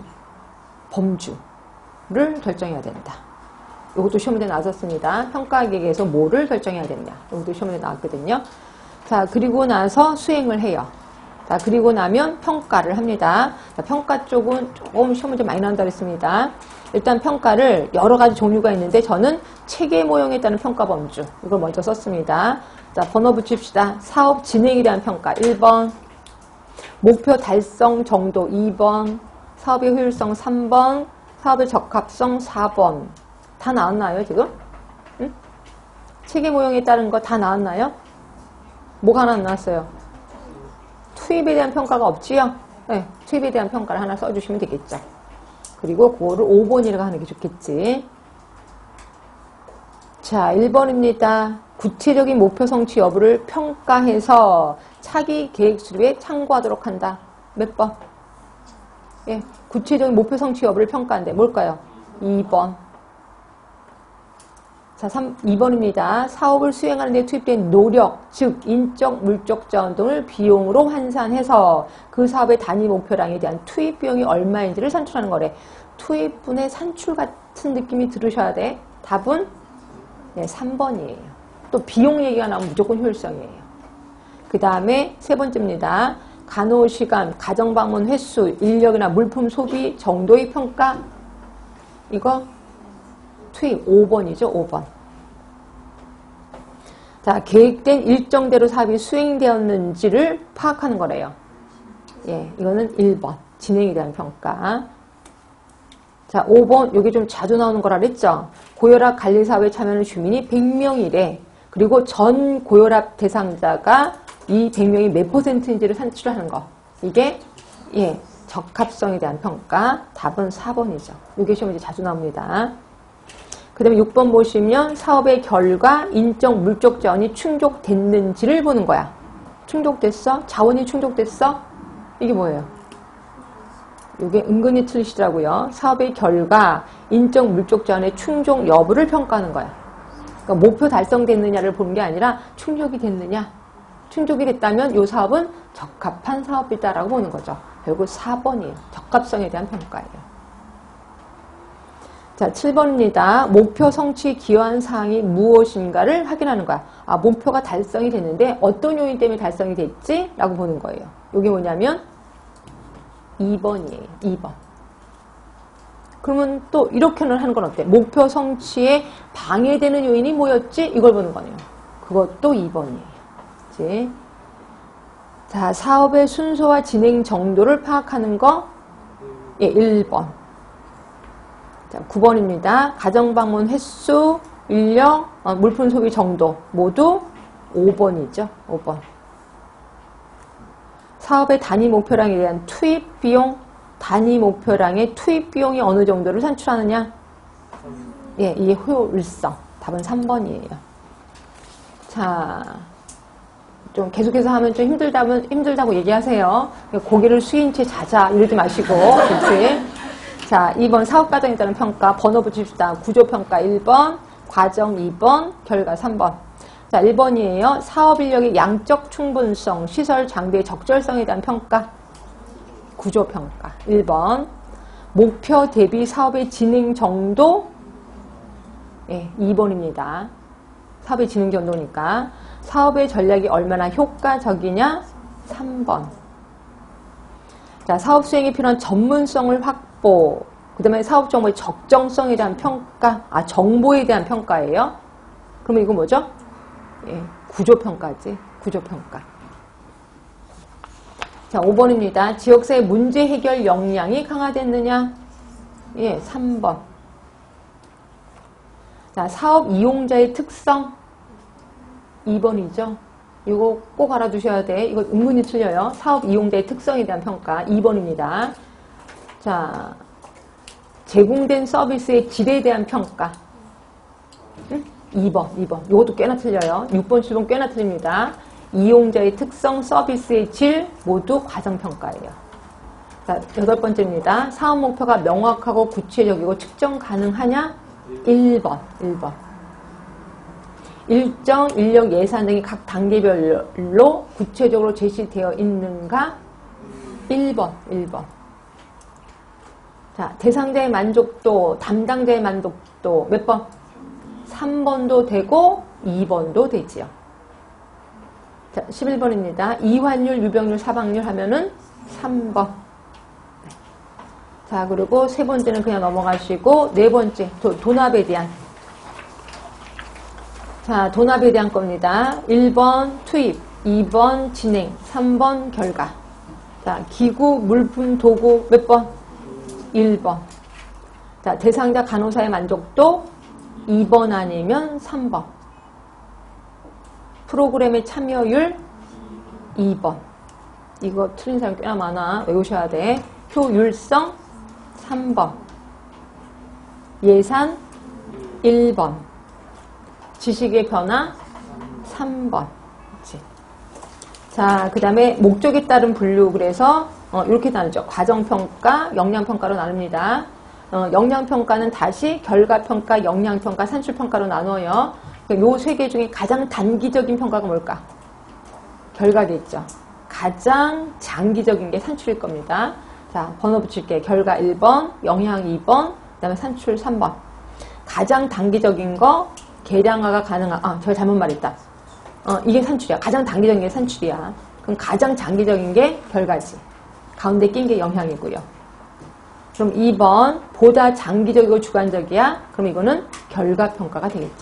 범주를 결정해야 된다. 이것도 시험에 나왔었습니다. 평가계획에서 뭐를 결정해야 되느냐. 이것도 시험에 나왔거든요. 자, 그리고 나서 수행을 해요. 자, 그리고 나면 평가를 합니다. 자, 평가 쪽은 조금 시험 문제 많이 나온다고 했습니다. 일단 평가를 여러 가지 종류가 있는데 저는 체계 모형에 따른 평가 범주. 이걸 먼저 썼습니다. 자, 번호 붙입시다. 사업 진행에 대한 평가 일 번, 목표 달성 정도 이 번, 사업의 효율성 삼 번, 사업의 적합성 사 번. 다 나왔나요, 지금? 응? 체계 모형에 따른 거 다 나왔나요? 뭐가 하나 안 나왔어요? 투입에 대한 평가가 없지요? 네, 투입에 대한 평가를 하나 써주시면 되겠죠. 그리고 그거를 오 번이라고 하는 게 좋겠지. 자, 일 번입니다. 구체적인 목표 성취 여부를 평가해서 차기 계획 수립에 참고하도록 한다. 몇 번? 예, 구체적인 목표 성취 여부를 평가한대. 뭘까요? 이 번. 자, 삼, 이 번입니다. 사업을 수행하는 데 투입된 노력, 즉 인적, 물적 자원 등을 비용으로 환산해서 그 사업의 단위 목표량에 대한 투입 비용이 얼마인지를 산출하는 거래. 투입분의 산출 같은 느낌이 들으셔야 돼. 답은 네, 삼 번이에요. 또 비용 얘기가 나오면 무조건 효율성이에요. 그 다음에 세 번째입니다. 간호시간, 가정방문 횟수, 인력이나 물품 소비 정도의 평가. 이거 투입 오 번이죠. 오 번. 자, 계획된 일정대로 사업이 수행되었는지를 파악하는 거래요. 예, 이거는 일 번. 진행에 대한 평가. 자, 오 번. 여기 좀 자주 나오는 거라 그랬죠. 고혈압 관리사업에 참여하는 주민이 백 명이래. 그리고 전 고혈압 대상자가 이 백 명이 몇 퍼센트인지를 산출하는 거. 이게 예, 적합성에 대한 평가. 답은 사 번이죠. 이게 시험에 이제 자주 나옵니다. 그 다음에 육 번 보시면 사업의 결과 인적 물적 자원이 충족됐는지를 보는 거야. 충족됐어? 자원이 충족됐어? 이게 뭐예요? 이게 은근히 틀리시더라고요. 사업의 결과, 인적 물적 자원의 충족 여부를 평가하는 거야. 그러니까 목표 달성됐느냐를 보는 게 아니라 충족이 됐느냐. 충족이 됐다면 이 사업은 적합한 사업이다라고 보는 거죠. 결국 사 번이에요. 적합성에 대한 평가예요. 자, 칠 번입니다. 목표 성취에 기여한 사항이 무엇인가를 확인하는 거야. 아, 목표가 달성이 됐는데 어떤 요인 때문에 달성이 됐지? 라고 보는 거예요. 이게 뭐냐면 이 번이에요. 이 번. 그러면 또 이렇게는 하는 건 어때? 목표 성취에 방해되는 요인이 뭐였지? 이걸 보는 거네요. 그것도 이 번이에요. 그치? 자, 사업의 순서와 진행 정도를 파악하는 거 예, 일 번. 자, 구 번입니다. 가정방문 횟수, 인력, 어, 물품 소비 정도 모두 오 번이죠. 오 번. 사업의 단위 목표량에 대한 투입 비용, 단위 목표량의 투입 비용이 어느 정도를 산출하느냐? 예, 이게 효율성. 답은 삼 번이에요. 자, 좀 계속해서 하면 좀 힘들다면 힘들다고 얘기하세요. 고개를 숙인 채 자자 이러지 마시고, 그렇지? 자, 이 번 사업 과정에 따른 평가 번호 붙입시다. 구조 평가 일 번, 과정 이 번, 결과 삼 번. 자, 일 번이에요. 사업 인력의 양적 충분성, 시설 장비의 적절성에 대한 평가. 구조 평가. 일 번. 목표 대비 사업의 진행 정도. 예, 이 번입니다. 사업의 진행 정도니까. 사업의 전략이 얼마나 효과적이냐? 삼 번. 자, 사업 수행에 필요한 전문성을 확보. 그 다음에 사업 정보의 적정성에 대한 평가. 아, 정보에 대한 평가예요. 그러면 이거 뭐죠? 예, 구조평가지. 구조평가. 자, 오 번입니다. 지역사회 문제 해결 역량이 강화됐느냐? 예, 삼 번. 자, 사업 이용자의 특성. 이 번이죠. 이거 꼭 알아두셔야 돼. 이거 은근히 틀려요. 사업 이용자의 특성에 대한 평가. 이 번입니다. 자, 제공된 서비스의 질에 대한 평가. 응? 이 번, 이 번. 이것도 꽤나 틀려요. 육 번, 칠 번 꽤나 틀립니다. 이용자의 특성, 서비스의 질 모두 과정평가예요. 자, 여덟 번째입니다. 사업 목표가 명확하고 구체적이고 측정 가능하냐? 일 번, 일 번. 일정, 인력, 예산 등이 각 단계별로 구체적으로 제시되어 있는가? 일 번, 일 번. 자, 대상자의 만족도, 담당자의 만족도 몇 번? 삼 번도 되고 이 번도 되지요. 자, 십일 번입니다. 이환율, 유병률, 사방률 하면은 삼 번. 네. 자, 그리고 세 번째는 그냥 넘어가시고 네 번째, 도, 돈합에 대한. 자, 돈합에 대한 겁니다. 일 번 투입, 이 번 진행, 삼 번 결과. 자, 기구, 물품, 도구 몇 번? 일 번. 자, 대상자 간호사의 만족도 이 번 아니면 삼 번. 프로그램의 참여율 이 번. 이거 틀린 사람 꽤나 많아. 외우셔야 돼. 효율성 삼 번. 예산 일 번. 지식의 변화 삼 번. 그치. 자, 그 다음에 목적에 따른 분류. 그래서 어, 이렇게 나누죠. 과정평가, 역량평가로 나눕니다. 어, 역량평가는 다시 결과평가, 역량평가, 산출평가로 나눠요. 요 세 개 중에 가장 단기적인 평가가 뭘까? 결과겠죠. 가장 장기적인 게 산출일 겁니다. 자, 번호 붙일게. 결과 일 번, 영양 이 번, 그 다음에 산출 삼 번. 가장 단기적인 거 계량화가 가능한, 아, 제가 잘못 말했다. 어, 이게 산출이야. 가장 단기적인 게 산출이야. 그럼 가장 장기적인 게 결과지. 가운데 낀 게 영향이고요. 그럼 이 번, 보다 장기적이고 주관적이야? 그럼 이거는 결과평가가 되겠죠.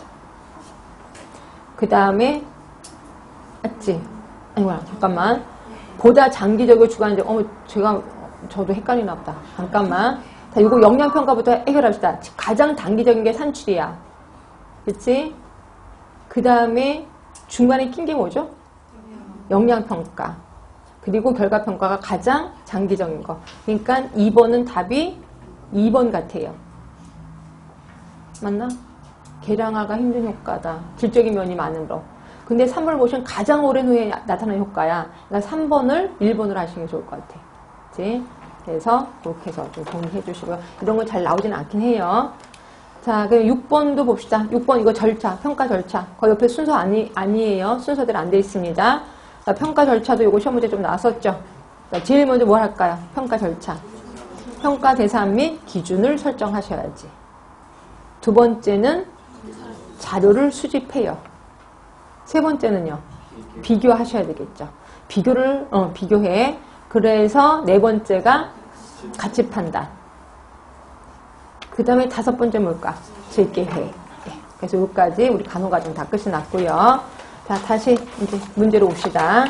그 다음에, 맞지? 아이고야, 잠깐만. 보다 장기적이고 주관적, 어머, 제가, 저도 헷갈리나 보다. 잠깐만. 자, 이거 역량평가부터 해결합시다. 가장 단기적인 게 산출이야. 그치? 그 다음에 중간에 낀 게 뭐죠? 역량평가. 그리고 결과평가가 가장 장기적인 거. 그러니까 이 번은 답이 이 번 같아요. 맞나? 계량화가 힘든 효과다. 질적인 면이 많은 거. 근데 삼 번을 보시면 가장 오랜 후에 나타나는 효과야. 그러니까 삼 번을 일 번으로 하시는 게 좋을 것 같아. 그치? 그래서 그렇게 해서 좀 정리해 주시고요. 이런 건 잘 나오진 않긴 해요. 자, 그럼 육 번도 봅시다. 육 번 이거 절차, 평가 절차. 거 옆에 순서 아니, 아니에요. 순서대로 안 돼 있습니다. 자, 평가 절차도 이거 시험 문제 좀 나왔었죠. 자, 제일 먼저 뭘 할까요? 평가 절차. 평가 대상 및 기준을 설정하셔야지. 두 번째는 자료를 수집해요. 세 번째는요. 비교하셔야 되겠죠. 비교를 어, 비교해. 그래서 네 번째가 가치 판단. 그 다음에 다섯 번째 뭘까? 즐개회. 네. 그래서 여기까지 우리 간호과정 다 끝이 났고요. 자, 다시 이제 문제로 옵시다.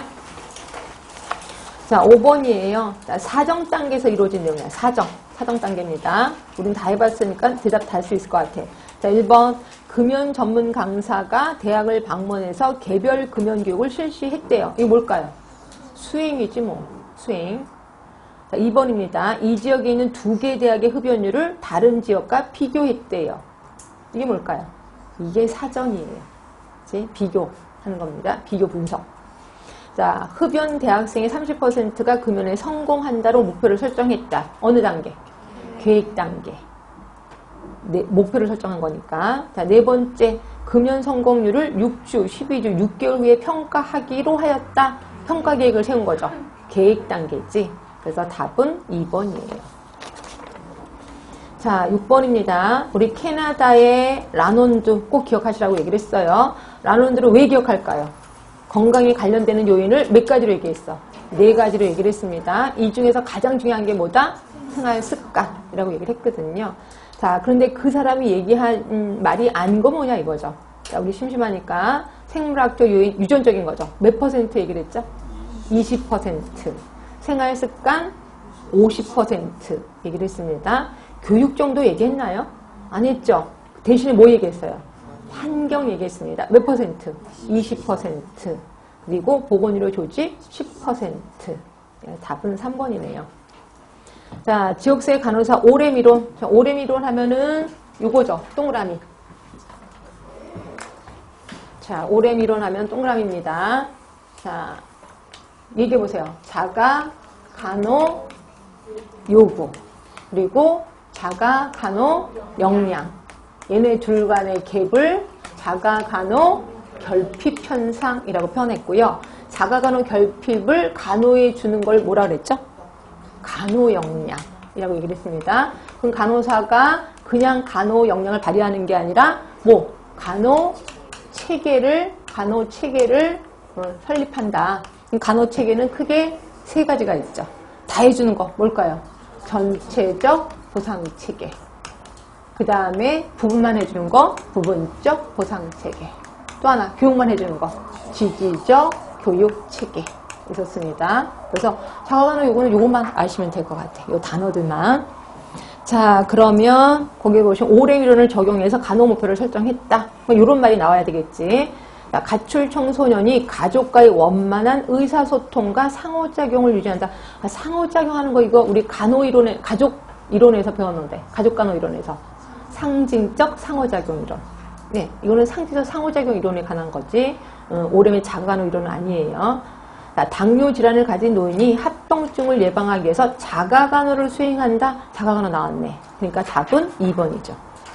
자, 오 번이에요. 자, 사정 단계에서 이루어진 내용이야. 사정. 사정 단계입니다. 우린 다 해봤으니까 대답 다 할 수 있을 것 같아. 자, 일 번. 금연 전문 강사가 대학을 방문해서 개별 금연 교육을 실시했대요. 이게 뭘까요? 수행이지 뭐. 수행. 자, 이 번입니다. 이 지역에 있는 두 개 대학의 흡연율을 다른 지역과 비교했대요. 이게 뭘까요? 이게 사정이에요. 그치? 비교하는 겁니다. 비교 분석. 자, 흡연 대학생의 삼십 퍼센트가 금연에 성공한다로 목표를 설정했다. 어느 단계? 계획 단계. 네, 목표를 설정한 거니까. 자, 네 번째. 금연 성공률을 육 주, 십이 주, 육 개월 후에 평가하기로 하였다. 평가 계획을 세운 거죠. 계획 단계지. 그래서 답은 이 번이에요. 자, 육 번입니다. 우리 캐나다의 라논드 꼭 기억하시라고 얘기를 했어요. 라논드를 왜 기억할까요? 건강에 관련되는 요인을 몇 가지로 얘기했어? 네 가지로 얘기를 했습니다. 이 중에서 가장 중요한 게 뭐다? 생활 습관이라고 얘기를 했거든요. 자, 그런데 그 사람이 얘기한 음, 말이 아닌 거 뭐냐 이거죠. 자, 우리 심심하니까 생물학적 요인, 유전적인 거죠. 몇 퍼센트 얘기를 했죠? 이십 퍼센트. 생활 습관 오십 퍼센트 얘기를 했습니다. 교육 정도 얘기했나요? 안 했죠? 대신에 뭐 얘기했어요? 환경 얘기했습니다. 몇 퍼센트? 이십 퍼센트. 그리고 보건의료 조직 십 퍼센트. 답은 삼 번이네요. 자, 지역사회 간호사 오렘 이론. 자, 오렘 이론 하면은 요거죠. 동그라미. 자, 오렘 이론 하면 동그라미입니다. 자, 얘기해보세요. 자가, 간호, 요구. 그리고 자가, 간호, 역량. 얘네 둘 간의 갭을 자가, 간호, 결핍 현상이라고 표현했고요. 자가, 간호, 결핍을 간호에 주는 걸 뭐라 그랬죠? 간호 역량이라고 얘기를 했습니다. 그럼 간호사가 그냥 간호 역량을 발휘하는 게 아니라 뭐 간호 체계를 간호 체계를 어, 설립한다. 그럼 간호 체계는 크게 세 가지가 있죠. 다 해주는 거 뭘까요? 전체적 보상 체계. 그 다음에 부분만 해주는 거 부분적 보상 체계. 또 하나 교육만 해주는 거 지지적 교육 체계. 있었습니다. 그래서 자가간호 요거는 요것만 아시면 될 것 같아요. 요 단어들만. 자, 그러면 거기에 보시면 오렘 이론을 적용해서 간호 목표를 설정했다. 뭐 이런 말이 나와야 되겠지. 자, 가출 청소년이 가족과의 원만한 의사소통과 상호작용을 유지한다. 아, 상호작용하는 거 이거 우리 간호 이론에 가족 이론에서 배웠는데 가족 간호 이론에서 상징적 상호작용 이론. 네, 이거는 상징적 상호작용 이론에 관한 거지. 어, 오렘의 자가간호 이론은 아니에요. 당뇨 질환을 가진 노인이 합병증을 예방하기 위해서 자가간호를 수행한다. 자가간호 나왔네. 그러니까 답은 이 번이죠.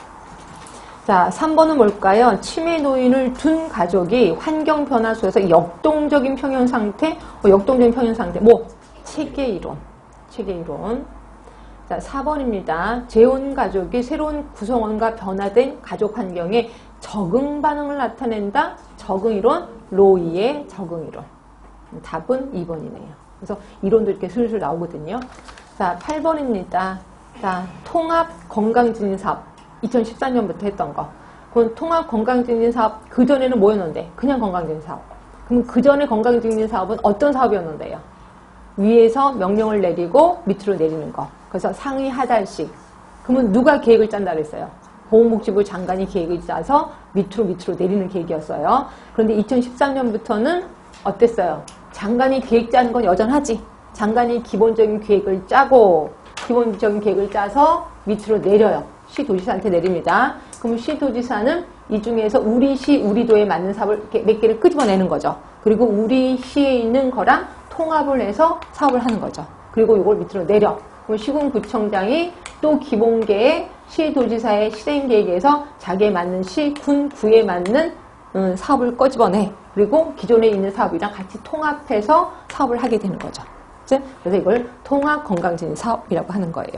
자, 삼 번은 뭘까요? 치매 노인을 둔 가족이 환경 변화 속에서 역동적인 평형 상태, 어, 역동적인 평형 상태, 뭐 체계 이론, 체계 이론. 자, 사 번입니다. 재혼 가족이 새로운 구성원과 변화된 가족 환경에 적응 반응을 나타낸다. 적응 이론, 로이의 적응 이론. 답은 이 번이네요. 그래서 이론도 이렇게 슬슬 나오거든요. 자, 팔 번입니다. 자, 통합 건강증진 사업. 이천십사 년부터 했던 거. 그건 통합 건강증진 사업, 그전에는 뭐였는데? 그냥 건강증진 사업. 그럼 그전에 건강증진 사업은 어떤 사업이었는데요? 위에서 명령을 내리고 밑으로 내리는 거. 그래서 상위 하달씩. 그러면 누가 계획을 짠다 그랬어요? 보건복지부 장관이 계획을 짜서 밑으로 밑으로 내리는 계획이었어요. 그런데 이천십삼 년부터는 어땠어요? 장관이 계획 짜는 건 여전하지. 장관이 기본적인 계획을 짜고 기본적인 계획을 짜서 밑으로 내려요. 시도지사한테 내립니다. 그럼 시도지사는 이 중에서 우리 시, 우리 도에 맞는 사업을 이렇게 몇 개를 끄집어내는 거죠. 그리고 우리 시에 있는 거랑 통합을 해서 사업을 하는 거죠. 그리고 이걸 밑으로 내려. 그럼 시군구청장이 또 기본계의 시도지사의 실행계획에서 자기에 맞는 시, 군, 구에 맞는 음, 사업을 꺼집어내. 그리고 기존에 있는 사업이랑 같이 통합해서 사업을 하게 되는 거죠. 그래서 이걸 통합건강진흥 사업이라고 하는 거예요.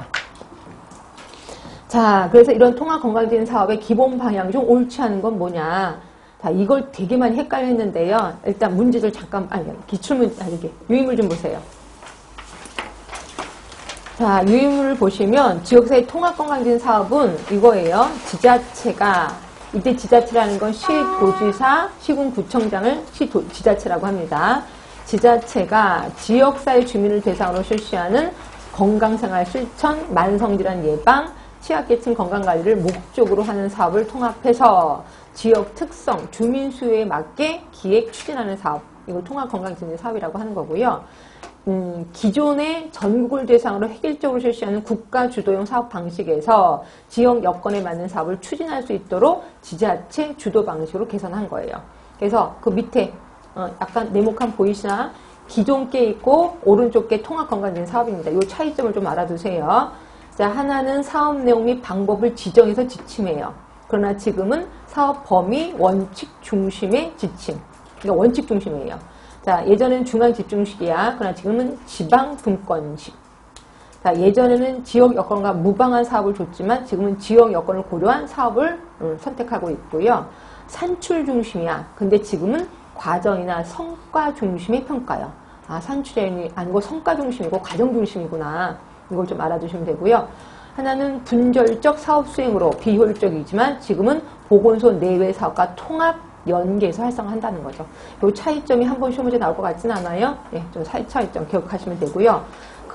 자, 그래서 이런 통합건강진흥 사업의 기본 방향 중 옳지 않은 건 뭐냐. 자, 이걸 되게 많이 헷갈려 했는데요. 일단 문제들 잠깐, 아니, 기출문, 아니, 이게 유의물 좀 보세요. 자, 유의물을 보시면 지역사회 통합건강진흥 사업은 이거예요. 지자체가, 이때 지자체라는 건 시도지사, 시군구청장을 시도, 지자체라고 합니다. 지자체가 지역사회 주민을 대상으로 실시하는 건강생활 실천, 만성질환 예방, 취약계층 건강관리를 목적으로 하는 사업을 통합해서 지역 특성, 주민 수요에 맞게 기획, 추진하는 사업. 이걸 통합건강진흥 사업이라고 하는 거고요. 음, 기존의 전국을 대상으로 획일적으로 실시하는 국가 주도형 사업 방식에서 지역 여건에 맞는 사업을 추진할 수 있도록 지자체 주도 방식으로 개선한 거예요. 그래서 그 밑에 어, 약간 네모칸 보이시나? 기존 게 있고 오른쪽 게 통합건강진흥 사업입니다. 이 차이점을 좀 알아두세요. 자, 하나는 사업 내용 및 방법을 지정해서 지침해요. 그러나 지금은 사업 범위, 원칙 중심의 지침. 그러니까 원칙 중심이에요. 자, 예전에는 중앙 집중식이야. 그러나 지금은 지방 분권식. 자, 예전에는 지역 여건과 무방한 사업을 줬지만 지금은 지역 여건을 고려한 사업을 음, 선택하고 있고요. 산출 중심이야. 근데 지금은 과정이나 성과 중심의 평가요. 아, 산출이 아니고 성과 중심이고 과정 중심이구나. 이걸 좀 알아두시면 되고요. 하나는 분절적 사업 수행으로 비효율적이지만 지금은 보건소 내외 사업과 통합 연계해서 활성화한다는 거죠. 이 차이점이 한 번 시험 문제 나올 것 같지는 않아요? 예, 좀 차이점 기억하시면 되고요.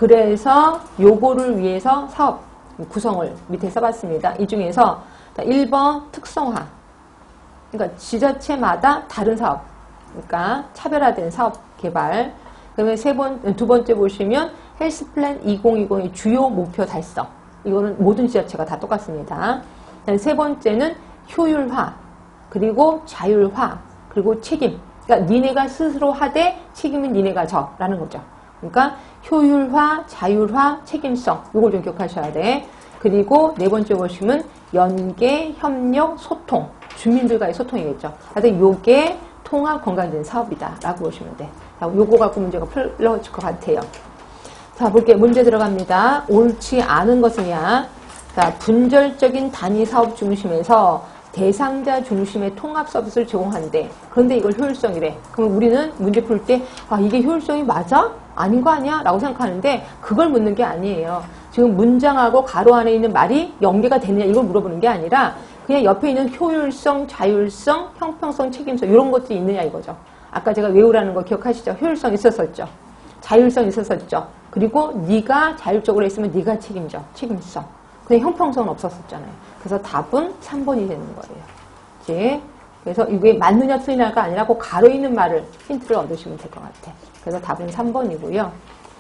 그래서 요거를 위해서 사업 구성을 밑에 써봤습니다. 이 중에서 일 번 특성화. 그러니까 지자체마다 다른 사업. 그러니까 차별화된 사업 개발. 그다음에 세 번, 두 번째 보시면 헬스플랜 이천이십의 주요 목표 달성. 이거는 모든 지자체가 다 똑같습니다. 세 번째는 효율화, 그리고 자율화, 그리고 책임. 그러니까 니네가 스스로 하되 책임은 니네가 져라는 거죠. 그러니까 효율화, 자율화, 책임성. 이걸 좀 기억하셔야 돼. 그리고 네 번째 보시면 연계, 협력, 소통. 주민들과의 소통이겠죠. 그래서 요게 통합건강진흥 사업이다라고 보시면 돼. 자, 요거 갖고 문제가 풀려질 것 같아요. 자, 볼게요. 문제 들어갑니다. 옳지 않은 것은야. 자, 분절적인 단위 사업 중심에서 대상자 중심의 통합 서비스를 제공한대. 그런데 이걸 효율성이래. 그럼 우리는 문제 풀 때, 아, 이게 효율성이 맞아? 아닌 거 아니야? 라고 생각하는데, 그걸 묻는 게 아니에요. 지금 문장하고 가로 안에 있는 말이 연계가 되느냐, 이걸 물어보는 게 아니라, 그냥 옆에 있는 효율성, 자율성, 형평성, 책임성, 이런 것들이 있느냐, 이거죠. 아까 제가 외우라는 거 기억하시죠? 효율성 있었었죠. 자율성 있었었죠. 그리고 네가 자율적으로 했으면 네가 책임져. 책임성. 근데 형평성은 없었었잖아요. 그래서 답은 삼 번이 되는 거예요. 이제 그래서 이게 맞느냐 틀리냐가 아니라 그 가로 있는 말을 힌트를 얻으시면 될 것 같아. 그래서 답은 삼 번이고요.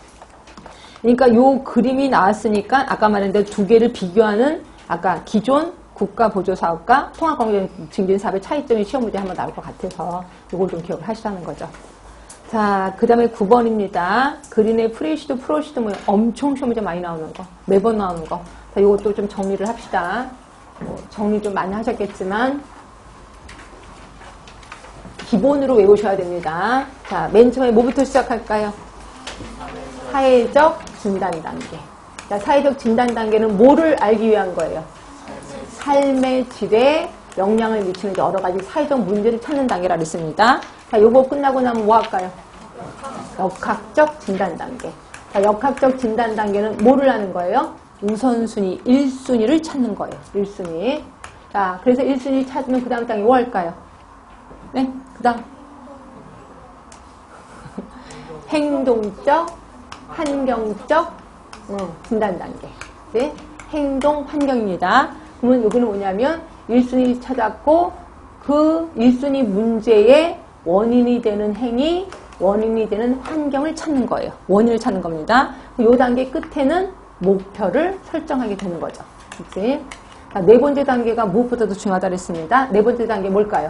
그러니까 요 그림이 나왔으니까 아까 말했는데 두 개를 비교하는 아까 기존 국가보조사업과 통합건강증진사업의 차이점이 시험 문제 한번 나올 것 같아서 이걸 좀 기억을 하시라는 거죠. 자, 그 다음에 구 번입니다. 그린의 프리시드, 프로시드 뭐 엄청 시험 문제 많이 나오는 거. 매번 나오는 거. 자, 이것도 좀 정리를 합시다. 뭐 정리 좀 많이 하셨겠지만 기본으로 외우셔야 됩니다. 자, 맨 처음에 뭐부터 시작할까요? 사회적 진단 단계. 자, 사회적 진단 단계는 뭐를 알기 위한 거예요? 삶의 질에 영향을 미치는 여러 가지 사회적 문제를 찾는 단계라 그랬습니다. 자, 요거 끝나고 나면 뭐 할까요? 역학적 진단 단계. 자, 역학적 진단 단계는 뭐를 하는 거예요? 우선순위, 일 순위를 찾는 거예요. 일 순위. 자, 그래서 일 순위 찾으면 그 다음 단계 뭐 할까요? 네? 그 다음. 행동적, 환경적 음, 진단 단계. 네? 행동, 환경입니다. 그러면 여기는 뭐냐면 일 순위 찾았고 그 일 순위 문제의 원인이 되는 행위, 원인이 되는 환경을 찾는 거예요. 원인을 찾는 겁니다. 이 단계 끝에는 목표를 설정하게 되는 거죠. 그치? 자, 네 번째 단계가 무엇보다도 중요하다고 했습니다. 네 번째 단계 뭘까요?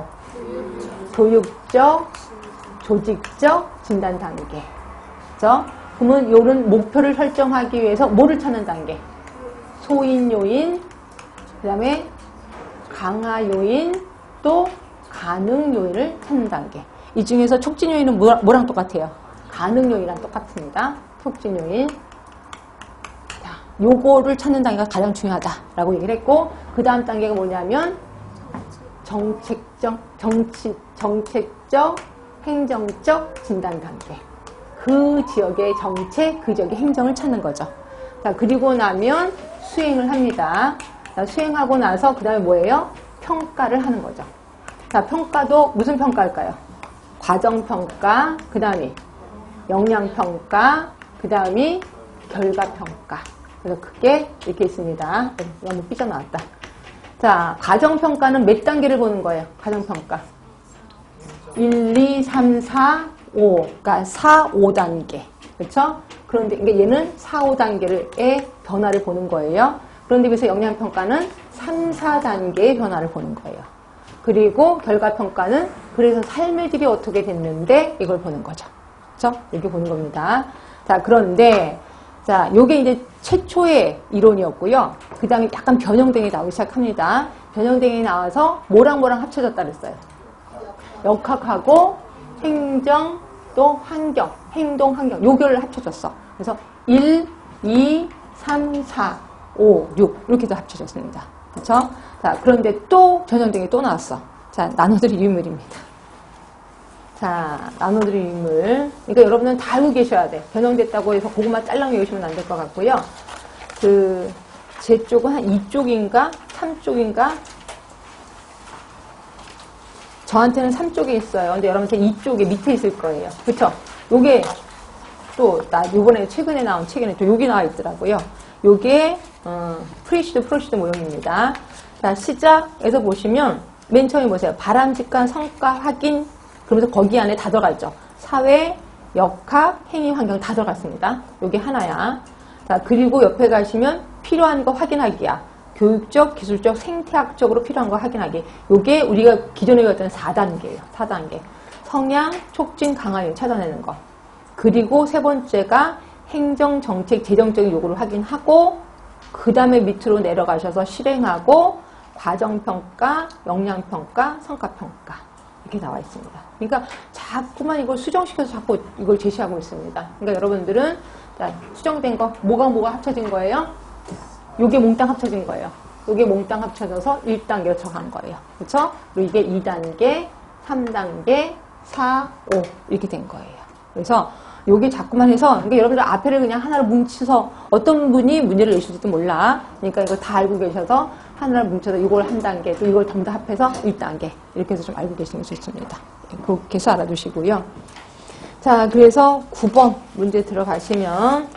교육적, 조직적 진단 단계. 그죠? 그러면 요런 목표를 설정하기 위해서 뭐를 찾는 단계? 소인 요인, 그 다음에 강화 요인, 또 가능 요인을 찾는 단계. 이 중에서 촉진 요인은 뭐, 뭐랑 똑같아요? 가능 요인이랑 똑같습니다. 촉진 요인. 자, 요거를 찾는 단계가 가장 중요하다라고 얘기를 했고, 그 다음 단계가 뭐냐면 정책적, 정치, 정책적, 행정적 진단 단계. 그 지역의 정책, 그 지역의 행정을 찾는 거죠. 자, 그리고 나면 수행을 합니다. 자, 수행하고 나서 그 다음에 뭐예요? 평가를 하는 거죠. 자, 평가도 무슨 평가일까요? 과정평가, 그 다음에 역량평가, 그 다음이 결과평가. 그래서 그게 이렇게 있습니다. 이거 한번 삐져나왔다. 자, 과정평가는 몇 단계를 보는 거예요? 과정평가. 일, 이, 삼, 사, 오. 그러니까 사, 오 단계. 그렇죠? 그런데 이게 얘는 사, 오 단계의 변화를 보는 거예요. 그런데 비해서 역량평가는 삼, 사 단계의 변화를 보는 거예요. 그리고 결과평가는 그래서 삶의 질이 어떻게 됐는데 이걸 보는 거죠. 그렇죠? 이렇게 보는 겁니다. 자, 그런데 자, 요게 이제 최초의 이론이었고요. 그 다음에 약간 변형등이 나오기 시작합니다. 변형등이 나와서 뭐랑 뭐랑 합쳐졌다 그랬어요. 역학하고 행정 또 환경, 행동 환경 요결을 합쳐졌어. 그래서 일, 이, 삼, 사, 오, 육 이렇게 도 합쳐졌습니다. 그렇죠? 자, 그런데 또 변형등이 또 나왔어. 자, 나눠드릴 유물입니다. 자, 나눠드릴 유물. 그러니까 여러분은 다 알고 계셔야 돼. 변형됐다고 해서 그것만 짤랑 외우시면 안 될 것 같고요. 그, 제 쪽은 한 이 쪽인가? 삼 쪽인가? 저한테는 삼 쪽에 있어요. 근데 여러분한테 이 쪽에 밑에 있을 거예요. 그쵸? 요게 또, 나 요번에 최근에 나온 책에는 또 여기 나와 있더라고요. 요게, 어, 프리시드, 프로시드 모형입니다. 자, 시작에서 보시면 맨 처음에 보세요. 바람직한 성과 확인. 그러면서 거기 안에 다 들어가 있죠. 사회, 역학, 행위, 환경 다 들어갔습니다. 요게 하나야. 자, 그리고 옆에 가시면 필요한 거 확인하기야. 교육적, 기술적, 생태학적으로 필요한 거 확인하기. 요게 우리가 기존에 배웠던 사 단계예요. 사 단계. 성향, 촉진, 강화를 찾아내는 거. 그리고 세 번째가 행정, 정책, 재정적인 요구를 확인하고 그 다음에 밑으로 내려가셔서 실행하고 과정평가, 역량평가, 성과평가 이렇게 나와 있습니다. 그러니까 자꾸만 이걸 수정시켜서 자꾸 이걸 제시하고 있습니다. 그러니까 여러분들은 자, 수정된 거 뭐가 뭐가 합쳐진 거예요? 요게 몽땅 합쳐진 거예요. 요게 몽땅 합쳐져서 일 단계로 적한 거예요. 그렇죠? 그리고 이게 이 단계, 삼 단계, 사, 오 이렇게 된 거예요. 그래서 요게 자꾸만 해서 그러니까 여러분들 앞에를 그냥 하나로 뭉쳐서 어떤 분이 문제를 내실지도 몰라. 그러니까 이거 다 알고 계셔서 하나를 뭉쳐서 이걸 한 단계 또 이걸 전부 다 합해서 일 단계 이렇게 해서 좀 알고 계시는 게 좋습니다. 그렇게 해서 알아두시고요. 자, 그래서 구 번 문제 들어가시면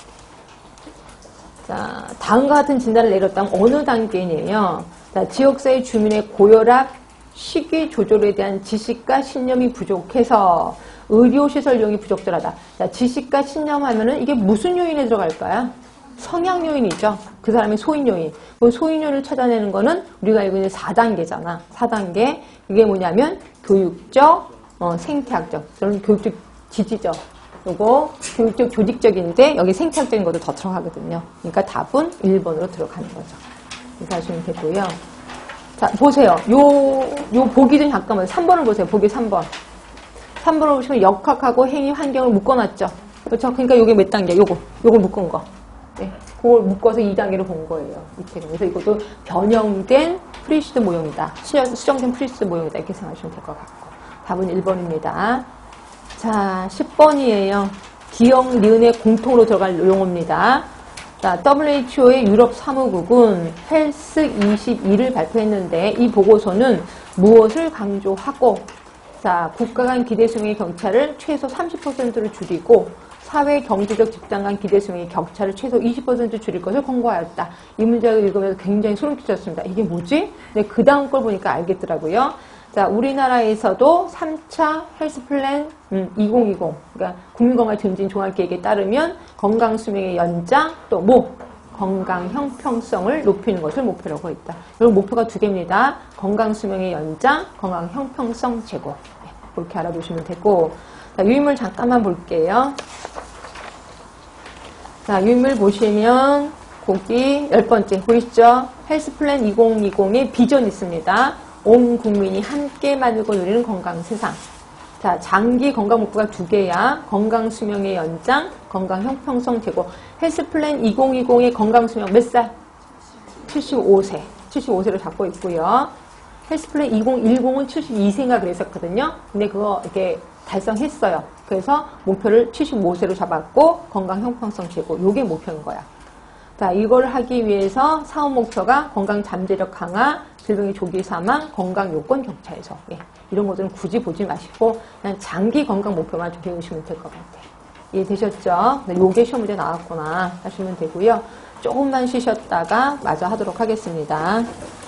자, 다음과 같은 진단을 내렸다면 어느 단계이냐요? 자, 지역사회 주민의 고혈압, 식이 조절에 대한 지식과 신념이 부족해서 의료시설 이용이 부적절하다. 자, 지식과 신념 하면은 이게 무슨 요인에 들어갈까요? 성향 요인이죠. 그 사람의 소인 요인. 그 소인 요인을 찾아내는 거는 우리가 알고 있는 사 단계잖아. 사 단계. 이게 뭐냐면 교육적, 어, 생태학적, 저는 교육적 지지적. 요거 교육적 조직적인데 여기 생태학적인 것도 더 들어가거든요. 그러니까 답은 일 번으로 들어가는 거죠. 이렇게 하시면 되고요. 자, 보세요. 요, 요 보기 좀 잠깐만. 삼 번을 보세요. 보기 삼 번. 삼 번을 보시면 역학하고 행위 환경을 묶어놨죠. 그렇죠? 그러니까 요게 몇 단계? 요거. 요걸 묶은 거. 네. 그걸 묶어서 이 단계로 본 거예요. 이 책은. 그래서 이것도 변형된 프리시드 모형이다. 수정된 프리시드 모형이다. 이렇게 생각하시면 될 것 같고. 답은 일 번입니다. 자, 십 번이에요. 기억, 니은의 공통으로 들어갈 용어입니다. 자, 더블유에이치오의 유럽 사무국은 헬스 이십이를 발표했는데 이 보고서는 무엇을 강조하고 자, 국가 간 기대 수명의 격차를 최소 삼십 퍼센트로 줄이고 사회 경제적 집단 간 기대 수명의 격차를 최소 이십 퍼센트 줄일 것을 권고하였다. 이 문제를 읽으면서 굉장히 소름 끼쳤습니다. 이게 뭐지? 근데 그 다음 걸 보니까 알겠더라고요. 자, 우리나라에서도 삼 차 헬스 플랜 음, 이천이십, 그러니까 국민건강 증진 종합계획에 따르면 건강 수명의 연장 또 뭐 건강 형평성을 높이는 것을 목표라고 했다. 여러분 목표가 두 개입니다. 건강 수명의 연장, 건강 형평성 제고. 네, 그렇게 알아두시면 되고. 자, 유인물 잠깐만 볼게요. 자, 유인물 보시면 거기 열 번째 보이시죠? 헬스플랜 이천이십의 비전이 있습니다. 온 국민이 함께 만들고 누리는 건강 세상. 자, 장기 건강 목표가 두 개야. 건강 수명의 연장, 건강 형평성 제고. 헬스플랜 이천이십의 건강 수명 몇 살? 칠십오 세. 칠십오 세로 잡고 있고요. 헬스플랜 이천십은 칠십이 세인가 그랬었거든요. 근데 그거 이렇게 달성했어요. 그래서 목표를 칠십오 세로 잡았고 건강 형평성 제고. 요게 목표인 거야. 자, 이걸 하기 위해서 사업 목표가 건강 잠재력 강화, 질병의 조기 사망, 건강 요건 경차 해석. 예, 이런 것들은 굳이 보지 마시고 그냥 장기 건강 목표만 좀 배우시면 될 것 같아요. 이해되셨죠? 네, 요게 시험 문제 나왔구나 하시면 되고요. 조금만 쉬셨다가 마저 하도록 하겠습니다.